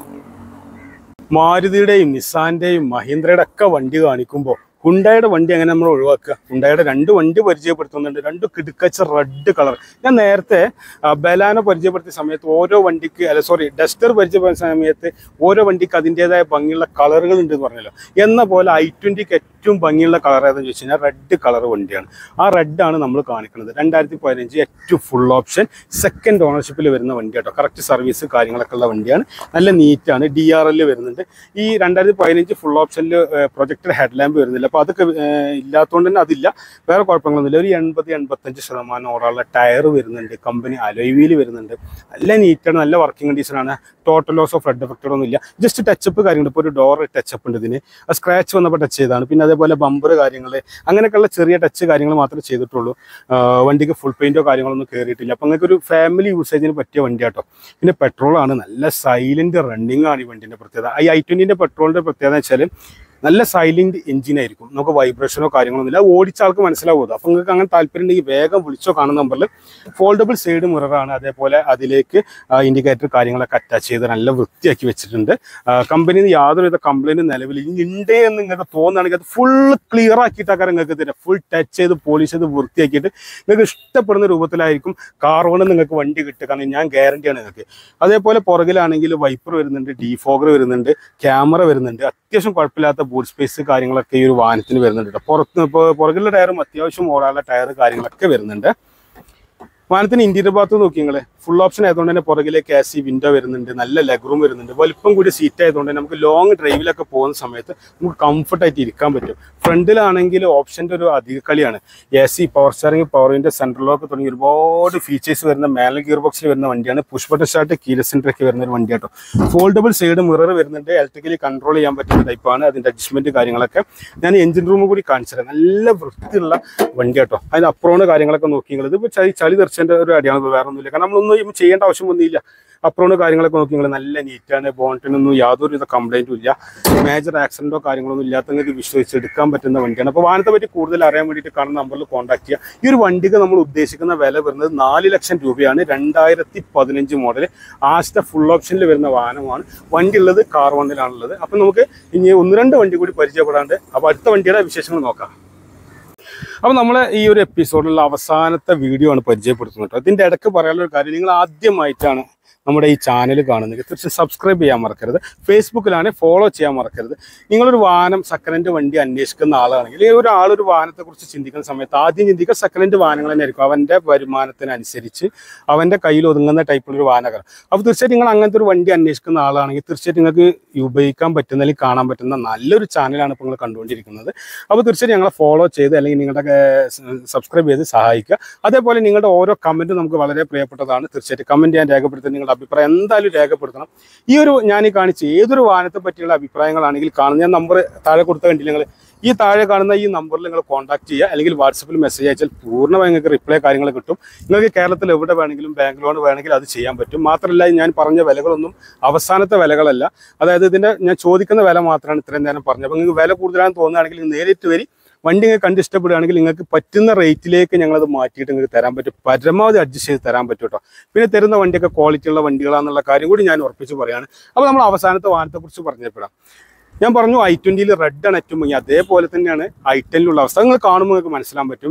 മാരുതിയുടെയും നിസാന്റെയും മഹീന്ദ്രയുടെ ഒക്കെ വണ്ടി കാണിക്കുമ്പോൾ ഹുണ്ടായുടെ വണ്ടി അങ്ങനെ നമ്മൾ ഒഴിവാക്കുക. ഹുണ്ടായുടെ 2 വണ്ടി പരിചയപ്പെടുത്തുന്നുണ്ട്. 2 കിടുക്കച്ച റെഡ് കളർ. ഞാൻ നേരത്തെ ബലാനോ പരിചയപ്പെടുത്തിയ സമയത്ത് ഓരോ വണ്ടിക്ക് ഡസ്റ്റർ പരിചയപ്പെടുത്തിയ സമയത്ത് ഓരോ വണ്ടിക്ക് അതിൻ്റെതായ ഭംഗിയുള്ള കളറുകൾ ഉണ്ട് എന്ന് പറഞ്ഞല്ലോ. എന്ന പോലെ i20ക്ക് ഏറ്റവും ഭംഗിയുള്ള കളർ ഏതെന്ന് ചോദിച്ചു കഴിഞ്ഞാൽ റെഡ് കളർ വണ്ടിയാണ്. ആ റെഡാണ് നമ്മൾ കാണിക്കുന്നത്. 2015 ഏറ്റവും ഫുൾ ഓപ്ഷൻ സെക്കൻഡ് ഓണർഷിപ്പിൽ വരുന്ന വണ്ടി കേട്ടോ. കറക്റ്റ് സർവീസ് കാര്യങ്ങളൊക്കെ ഉള്ള വണ്ടിയാണ്. നല്ല നീറ്റാണ്. DRL വരുന്നുണ്ട്. ഈ 2015 ഫുൾ ഓപ്ഷനിൽ പ്രൊജക്ടഡ് ഹെഡ് ലാമ്പ് വരുന്നില്ല. അപ്പോൾ അതൊക്കെ ഇല്ലാത്തതുകൊണ്ട് തന്നെ അതില്ല. വേറെ കുഴപ്പങ്ങളൊന്നുമില്ല. ഒരു 80-85% ഓടാനുള്ള ടയർ വരുന്നുണ്ട്. കമ്പനി അലോയ് വീൽ വരുന്നുണ്ട്. നല്ല നീറ്റാണ്. നല്ല വർക്കിംഗ് കണ്ടീഷനാണ്. Total loss of red affected ഒന്നുമില്ല. ജസ്റ്റ് ടച്ചപ്പ് കാര്യങ്ങൾ. ഇപ്പോൾ ഒരു ഡോർ ടച്ചപ്പ് ഉണ്ട് ഇതിന്. ആ സ്ക്രാച്ച് വന്നപ്പോൾ ടച്ച് ചെയ്താണ്. പിന്നെ അതേപോലെ ബമ്പർ കാര്യങ്ങൾ അങ്ങനെയൊക്കെയുള്ള ചെറിയ ടച്ച് കാര്യങ്ങൾ മാത്രമേ ചെയ്തിട്ടുള്ളൂ. വണ്ടിക്ക് ഫുൾ പെയിൻറ്റോ കാര്യങ്ങളൊന്നും കയറിയിട്ടില്ല. അപ്പോൾ നിങ്ങൾക്ക് ഒരു ഫാമിലി യൂസേജിന് പറ്റിയ വണ്ടി കേട്ടോ. പിന്നെ പെട്രോളാണ്. നല്ല സൈലൻറ്റ് റണ്ണിങ് ആണ് ഈ വണ്ടിൻ്റെ പ്രത്യേകത. ഈ i20ൻ്റെ പെട്രോളിൻ്റെ പ്രത്യേകത എന്ന് വെച്ചാൽ നല്ല സൈലന്റ് എഞ്ചിനായിരിക്കും. നമുക്ക് വൈബ്രേഷനോ കാര്യങ്ങളൊന്നുമില്ല. ഓടിച്ച ആൾക്ക് മനസ്സിലാവുമത്. അപ്പോൾ നിങ്ങൾക്ക് അങ്ങനെ താല്പര്യം ഉണ്ടെങ്കിൽ വേഗം വിളിച്ചോ. കാണുന്ന നമ്പറിൽ ഫോൾഡബിൾ സൈഡ് മിററാണ്. അതേപോലെ അതിലേക്ക് ഇൻഡിക്കേറ്റർ കാര്യങ്ങളൊക്കെ അറ്റാച്ച് ചെയ്ത് നല്ല വൃത്തിയാക്കി വെച്ചിട്ടുണ്ട്. കമ്പനിയിൽ നിന്ന് യാതൊരുവിധ കംപ്ലൈൻറ്റും നിലവിൽ ഉണ്ട് എന്ന് നിങ്ങൾക്ക് തോന്നുകയാണെങ്കിൽ അത് ഫുൾ ക്ലിയർ ആക്കിയിട്ടാക്കാൻ നിങ്ങൾക്ക് തരാം. ഫുൾ ടച്ച് ചെയ്ത് പോളിഷ് ചെയ്ത് വൃത്തിയാക്കിയിട്ട് നിങ്ങൾക്ക് ഇഷ്ടപ്പെടുന്ന രൂപത്തിലായിരിക്കും കാർ കൊണ്ട് നിങ്ങൾക്ക് വണ്ടി കിട്ടുക. കാരണം ഞാൻ ഗ്യാരണ്ടിയാണ് നിങ്ങൾക്ക്. അതേപോലെ പുറകിലാണെങ്കിൽ വൈപ്പർ വരുന്നുണ്ട്, ഡീഫോഗർ വരുന്നുണ്ട്, ക്യാമറ വരുന്നുണ്ട്. അത്യാവശ്യം കുഴപ്പമില്ലാത്ത ബൂട്ട് സ്പേസ് കാര്യങ്ങളൊക്കെ ഈ ഒരു വാഹനത്തിന് വരുന്നുണ്ട്. പുറകിലുള്ള ടയറും അത്യാവശ്യം ഓടാനുള്ള ടയർ കാര്യങ്ങളൊക്കെ വരുന്നുണ്ട്. വാഹനത്തിന് ഇന്റീരിയർ ഭാഗത്ത് നോക്കി നിങ്ങൾ ഫുൾ ഓപ്ഷൻ ആയതുകൊണ്ട് തന്നെ പുറകിലേക്ക് AC വിൻഡോ വരുന്നുണ്ട്, നല്ല ലെഗ് റൂം വരുന്നുണ്ട്, വലിപ്പം കൂടി സീറ്റ് ആയതുകൊണ്ട് തന്നെ നമുക്ക് ലോങ് ഡ്രൈവിലൊക്കെ പോകുന്ന സമയത്ത് നമുക്ക് കംഫർട്ടായിട്ട് ഇരിക്കാൻ പറ്റും. ഫ്രണ്ടിലാണെങ്കിൽ ഓപ്ഷൻ്റെ ഒരു അധിക കളിയാണ്. AC, power steering, power window, central lock തുടങ്ങി ഒരുപാട് ഫീച്ചേഴ്സ് വരുന്ന മാനുവൽ ഗിയർ ബോക്സിൽ വരുന്ന വണ്ടിയാണ്. Push button start, keyless entry ഒക്കെ വരുന്ന ഒരു വണ്ടിയാട്ടോ. ഫോൾഡബിൾ സൈഡ് മിറർ വരുന്നുണ്ട്, ഇലക്ട്രിക്കലി കൺട്രോൾ ചെയ്യാൻ പറ്റുന്ന ടൈപ്പാണ്. അതിൻ്റെ അഡ്ജസ്റ്റ്മെന്റ് കാര്യങ്ങളൊക്കെ ഞാൻ എഞ്ചിൻ റൂം കൂടി കാണിച്ചു തരാം. നല്ല വൃത്തിയുള്ള വണ്ടിയാട്ടോ. അതിന് അപ്രോണ് കാര്യങ്ങളൊക്കെ നോക്കിയെങ്കിൽ ഇതിപ്പോൾ ചളി തെറിച്ചതിൻ്റെ ഒരു അടിയാണ്, വേറെ ഒന്നുമില്ല. കാരണം നമ്മളൊന്നും ചെയ്യേണ്ട ആവശ്യമൊന്നുമില്ല. അപ്രോണ് കാര്യങ്ങളൊക്കെ നോക്കിയെങ്കിൽ നല്ല നീറ്റാണ്. ബോണ്ടിനൊന്നും യാതൊരു കംപ്ലൈൻറ്റും ഇല്ല. മേജർ ആക്സിഡൻറ്റോ കാര്യങ്ങളൊന്നും ഇല്ലാത്തവർക്ക് വിശ്വസിച്ചെടുക്കാൻ പറ്റുന്ന വണ്ടിയാണ്. അപ്പോൾ വാഹനത്തെ പറ്റി കൂടുതൽ അറിയാൻ വേണ്ടിയിട്ട് കാണുന്ന നമ്പറിൽ കോൺടാക്ട് ചെയ്യുക. ഈ ഒരു വണ്ടിക്ക് നമ്മൾ ഉദ്ദേശിക്കുന്ന വില വരുന്നത് 4 ലക്ഷം രൂപയാണ്. 2015 മോഡൽ ആസ്റ്റ ഫുൾ ഓപ്ഷനിൽ വരുന്ന വാഹനമാണ്. വണ്ടി ഉള്ളത് കാർ വണ്ടിലാണുള്ളത്. അപ്പം നമുക്ക് ഇനി 1-2 വണ്ടി കൂടി പരിചയപ്പെടാണ്ട് അപ്പോൾ അടുത്ത വണ്ടിയുടെ വിശേഷങ്ങൾ നോക്കാം. അപ്പോൾ നമ്മൾ ഈ ഒരു എപ്പിസോഡിലുള്ള അവസാനത്തെ വീഡിയോ ആണ് പരിചയപ്പെടുത്തുന്നത് കേട്ടോ. ഇതിൻ്റെ ഇടയ്ക്ക് പറയാനുള്ള ഒരു കാര്യം, നിങ്ങൾ ആദ്യമായിട്ടാണ് നമ്മുടെ ഈ ചാനൽ കാണുന്നത്, തീർച്ചയായും സബ്സ്ക്രൈബ് ചെയ്യാൻ മറക്കരുത്. ഫേസ്ബുക്കിലാണ് ഫോളോ ചെയ്യാൻ മറക്കരുത്. നിങ്ങളൊരു വാഹനം സെക്കൻഡ് ഹാൻഡ് വണ്ടി അന്വേഷിക്കുന്ന ആളാണെങ്കിൽ, ഒരാളൊരു വാഹനത്തെക്കുറിച്ച് ചിന്തിക്കുന്ന സമയത്ത് ആദ്യം ചിന്തിക്കുക സെക്കൻഡ് ഹാൻഡ് വാഹനങ്ങൾ തന്നെ ആയിരിക്കും. അവൻ്റെ വരുമാനത്തിനനുസരിച്ച് അവൻ്റെ കയ്യിൽ ഒതുങ്ങുന്ന ടൈപ്പിലൊരു വാഹനമാണ്. അപ്പോൾ തീർച്ചയായിട്ടും നിങ്ങൾ അങ്ങനത്തെ ഒരു വണ്ടി അന്വേഷിക്കുന്ന ആളാണെങ്കിൽ തീർച്ചയായിട്ടും നിങ്ങൾക്ക് ഉപയോഗിക്കാൻ പറ്റുന്ന അല്ലെങ്കിൽ കാണാൻ പറ്റുന്ന നല്ലൊരു ചാനലാണ് ഇപ്പോൾ നിങ്ങൾ കണ്ടുകൊണ്ടിരിക്കുന്നത്. അപ്പോൾ തീർച്ചയായിട്ടും ഞങ്ങളെ ഫോളോ ചെയ്ത് അല്ലെങ്കിൽ നിങ്ങളുടെ സബ്സ്ക്രൈബ് ചെയ്ത് സഹായിക്കുക. അതേപോലെ നിങ്ങളുടെ ഓരോ കമൻറ്റും നമുക്ക് വളരെ പ്രിയപ്പെട്ടതാണ്. തീർച്ചയായിട്ടും കമൻറ്റ് ചെയ്യാൻ രേഖപ്പെടുത്തി നിങ്ങളുടെ അഭിപ്രായം എന്തായാലും രേഖപ്പെടുത്തണം. ഈ ഞാൻ കാണിച്ച ഏതൊരു വാഹനത്തെ പറ്റിയുള്ള അഭിപ്രായങ്ങളാണെങ്കിൽ കാണുന്ന ഞാൻ നമ്പർ താഴെ കൊടുത്ത കണ്ടില്ല, നിങ്ങൾ ഈ താഴെ കാണുന്ന ഈ നമ്പറിൽ നിങ്ങൾ കോൺടാക്ട് ചെയ്യുക, അല്ലെങ്കിൽ വാട്സപ്പിൽ മെസ്സേജ് അയച്ചാൽ പൂർണ്ണമായി നിങ്ങൾക്ക് റിപ്ലൈ കാര്യങ്ങൾ കിട്ടും. നിങ്ങൾക്ക് കേരളത്തിൽ എവിടെ വേണമെങ്കിലും ബാങ്ക് ലോൺ വേണമെങ്കിൽ അത് ചെയ്യാൻ പറ്റും. മാത്രമല്ല ഞാൻ പറഞ്ഞ വിലകളൊന്നും അവസാനത്തെ വിലകളല്ല. അതായത് ഇതിൻ്റെ ഞാൻ ചോദിക്കുന്ന വില മാത്രമാണ് ഇത്രയും നേരം പറഞ്ഞത്. അപ്പോൾ നിങ്ങൾക്ക് വില കൂടുതലാണെന്ന് തോന്നുകയാണെങ്കിൽ നേരിട്ട് വരി, വണ്ടി നിങ്ങൾക്ക് കണ്ട് ഇഷ്ടപ്പെടുകയാണെങ്കിൽ നിങ്ങൾക്ക് പറ്റുന്ന റേറ്റിലേക്ക് ഞങ്ങളത് മാറ്റിയിട്ട് നിങ്ങൾക്ക് തരാൻ പറ്റും. പരമാവധി അഡ്ജസ്റ്റ് ചെയ്ത് തരാൻ പറ്റും കേട്ടോ. പിന്നെ തരുന്ന വണ്ടിയൊക്കെ ക്വാളിറ്റി ഉള്ള വണ്ടികളാണെന്നുള്ള കാര്യം കൂടി ഞാൻ ഉറപ്പിച്ച് പറയുകയാണ്. അപ്പോൾ നമ്മൾ അവസാനത്തെ വാഹനത്തെക്കുറിച്ച് പറഞ്ഞപ്പോഴാണ് ഞാൻ പറഞ്ഞു i20 റെഡ് ആണ് ഏറ്റവും ഭംഗി. അതേപോലെ തന്നെയാണ് i10 അവസ്ഥ. നിങ്ങൾ കാണുമ്പോൾ നിങ്ങൾക്ക് മനസ്സിലാൻ പറ്റും.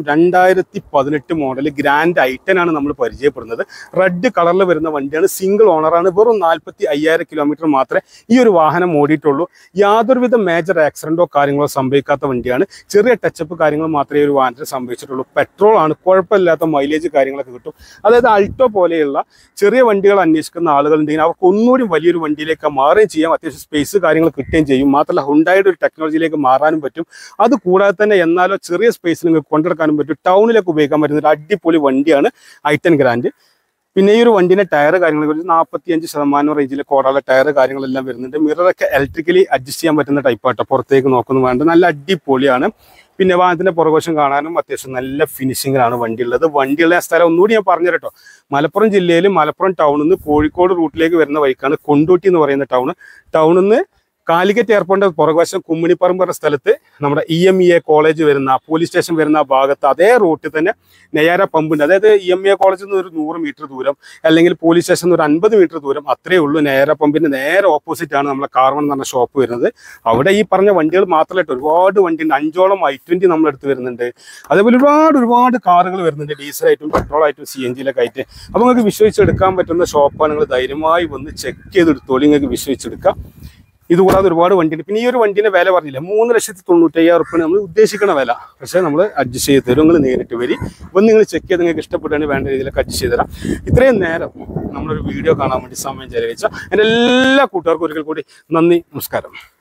2018 മോഡൽ ഗ്രാൻഡ് i10 ആണ് നമ്മൾ പരിചയപ്പെടുന്നത്. റെഡ് കളറിൽ വരുന്ന വണ്ടിയാണ്. സിംഗിൾ ഓണറാണ്. വെറും 45,000 കിലോമീറ്റർ മാത്രമേ ഈ ഒരു വാഹനം ഓടിയിട്ടുള്ളൂ. യാതൊരുവിധ മേജർ ആക്സിഡൻറ്റോ കാര്യങ്ങളോ സംഭവിക്കാത്ത വണ്ടിയാണ്. ചെറിയ ടച്ചപ്പ് കാര്യങ്ങൾ മാത്രമേ ഒരു വാഹനത്തിൽ സംഭവിച്ചിട്ടുള്ളൂ. പെട്രോൾ ആണ്, കുഴപ്പമില്ലാത്ത മൈലേജ് കാര്യങ്ങളൊക്കെ കിട്ടും. അതായത് അൾട്ടോ പോലെയുള്ള ചെറിയ വണ്ടികൾ അന്വേഷിക്കുന്ന ആളുകളുണ്ടെങ്കിൽ അവർക്ക് ഒന്നുകൂടി വലിയൊരു വണ്ടിയിലേക്ക് മാറുകയും ചെയ്യാം. അത്യാവശ്യം സ്പേസ് കാര്യങ്ങൾ കിട്ടുകയും ചെയ്യും. മാത്രമല്ല ഹുണ്ടായുടെ ഒരു ടെക്നോളജിയിലേക്ക് മാറാനും പറ്റും. അത് കൂടാതെ തന്നെ എന്നാലോ ചെറിയ സ്പേസിൽ നിങ്ങൾക്ക് കൊണ്ടെടുക്കാനും പറ്റും. ടൗണിലേക്ക് ഉപയോഗിക്കാൻ പറ്റുന്ന ഒരു അടിപൊളി വണ്ടിയാണ് i10 ഗ്രാൻഡ്. പിന്നെ ഈ ഒരു വണ്ടിൻ്റെ ടയർ കാര്യങ്ങളെ കുറിച്ച് 45% റേഞ്ചിൽ കോടാല ടയർ കാര്യങ്ങളെല്ലാം വരുന്നുണ്ട്. മിററൊക്കെ ഇലക്ട്രിക്കലി അഡ്ജസ്റ്റ് ചെയ്യാൻ പറ്റുന്ന ടൈപ്പാട്ടോ. പുറത്തേക്ക് നോക്കുന്നു വേണ്ട, നല്ല അടിപൊളിയാണ്. പിന്നെ വാഹനത്തിൻ്റെ പുറകുവശം കാണാനും അത്യാവശ്യം നല്ല ഫിനിഷിങ്ങിലാണ് വണ്ടി ഉള്ളത്. വണ്ടിയുള്ള സ്ഥലം ഒന്നുകൂടി ഞാൻ പറഞ്ഞു കേട്ടോ. മലപ്പുറം ജില്ലയിൽ മലപ്പുറം ടൗണിൽ നിന്ന് കോഴിക്കോട് റൂട്ടിലേക്ക് വരുന്ന വഴിക്കാണ് കൊണ്ടോട്ടി എന്ന് പറയുന്ന ടൗണിൽ നിന്ന് കാലിക്കറ്റ് എയർപോർട്ടിന്റെ പുറകുവശം കുമ്മിണിപ്പറമ്പ് പറഞ്ഞ സ്ഥലത്ത് നമ്മുടെ EMEA കോളേജ് വരുന്ന പോലീസ് സ്റ്റേഷൻ വരുന്ന ഭാഗത്ത് അതേ റൂട്ടിൽ തന്നെ നെയ്യാര പമ്പുണ്ട്. അതായത് EMEA കോളേജിൽ നിന്ന് ഒരു 100 മീറ്റർ ദൂരം, അല്ലെങ്കിൽ പോലീസ് സ്റ്റേഷൻ ഒരു 50 മീറ്റർ ദൂരം, അത്രയേ ഉള്ളൂ. നെയ്യാര പമ്പിന്റെ നേരെ ഓപ്പോസിറ്റ് ആണ് നമ്മളെ കാർവൺ എന്ന് പറഞ്ഞ ഷോപ്പ് വരുന്നത്. അവിടെ ഈ പറഞ്ഞ വണ്ടികൾ മാത്രമല്ല, ഒരുപാട് വണ്ടിയുണ്ട്. 5ഓളം i20 നമ്മളെടുത്ത് വരുന്നുണ്ട്. അതേപോലെ ഒരുപാട് കാറുകൾ വരുന്നുണ്ട്, ഡീസലായിട്ടും പെട്രോളായിട്ടും CNG-യിലൊക്കെ ആയിട്ട്. അപ്പോൾ നിങ്ങൾക്ക് വിശ്വസിച്ചെടുക്കാൻ പറ്റുന്ന ഷോപ്പാണ്. നിങ്ങൾ ധൈര്യമായി വന്ന് ചെക്ക് ചെയ്തെടുത്തോളൂ, നിങ്ങൾക്ക് വിശ്വസിച്ചെടുക്കാം. ഇതുകൂടാതെ ഒരുപാട് വണ്ടിയുണ്ട്. പിന്നെ ഈ ഒരു വണ്ടിയുടെ വില പറഞ്ഞില്ല, 3,95,000 റുപ്യാണ് നമ്മൾ ഉദ്ദേശിക്കുന്ന വില. പക്ഷേ നമ്മൾ അഡ്ജസ്റ്റ് ചെയ്ത് തരും. നിങ്ങൾ നേരിട്ട് വരി, ഒന്ന് നിങ്ങൾ ചെക്ക് ചെയ്ത് നിങ്ങൾക്ക് ഇഷ്ടപ്പെട്ടാണ് വേണ്ട രീതിയിലൊക്കെ അഡ്ജസ്റ്റ് ചെയ്ത് തരാം. ഇത്രയും നേരം നമ്മളൊരു വീഡിയോ കാണാൻ വേണ്ടി സമയം ചെലവഴിച്ച എൻ്റെ എല്ലാ കൂട്ടുകാർക്കും ഒരിക്കൽ കൂടി നന്ദി, നമസ്കാരം.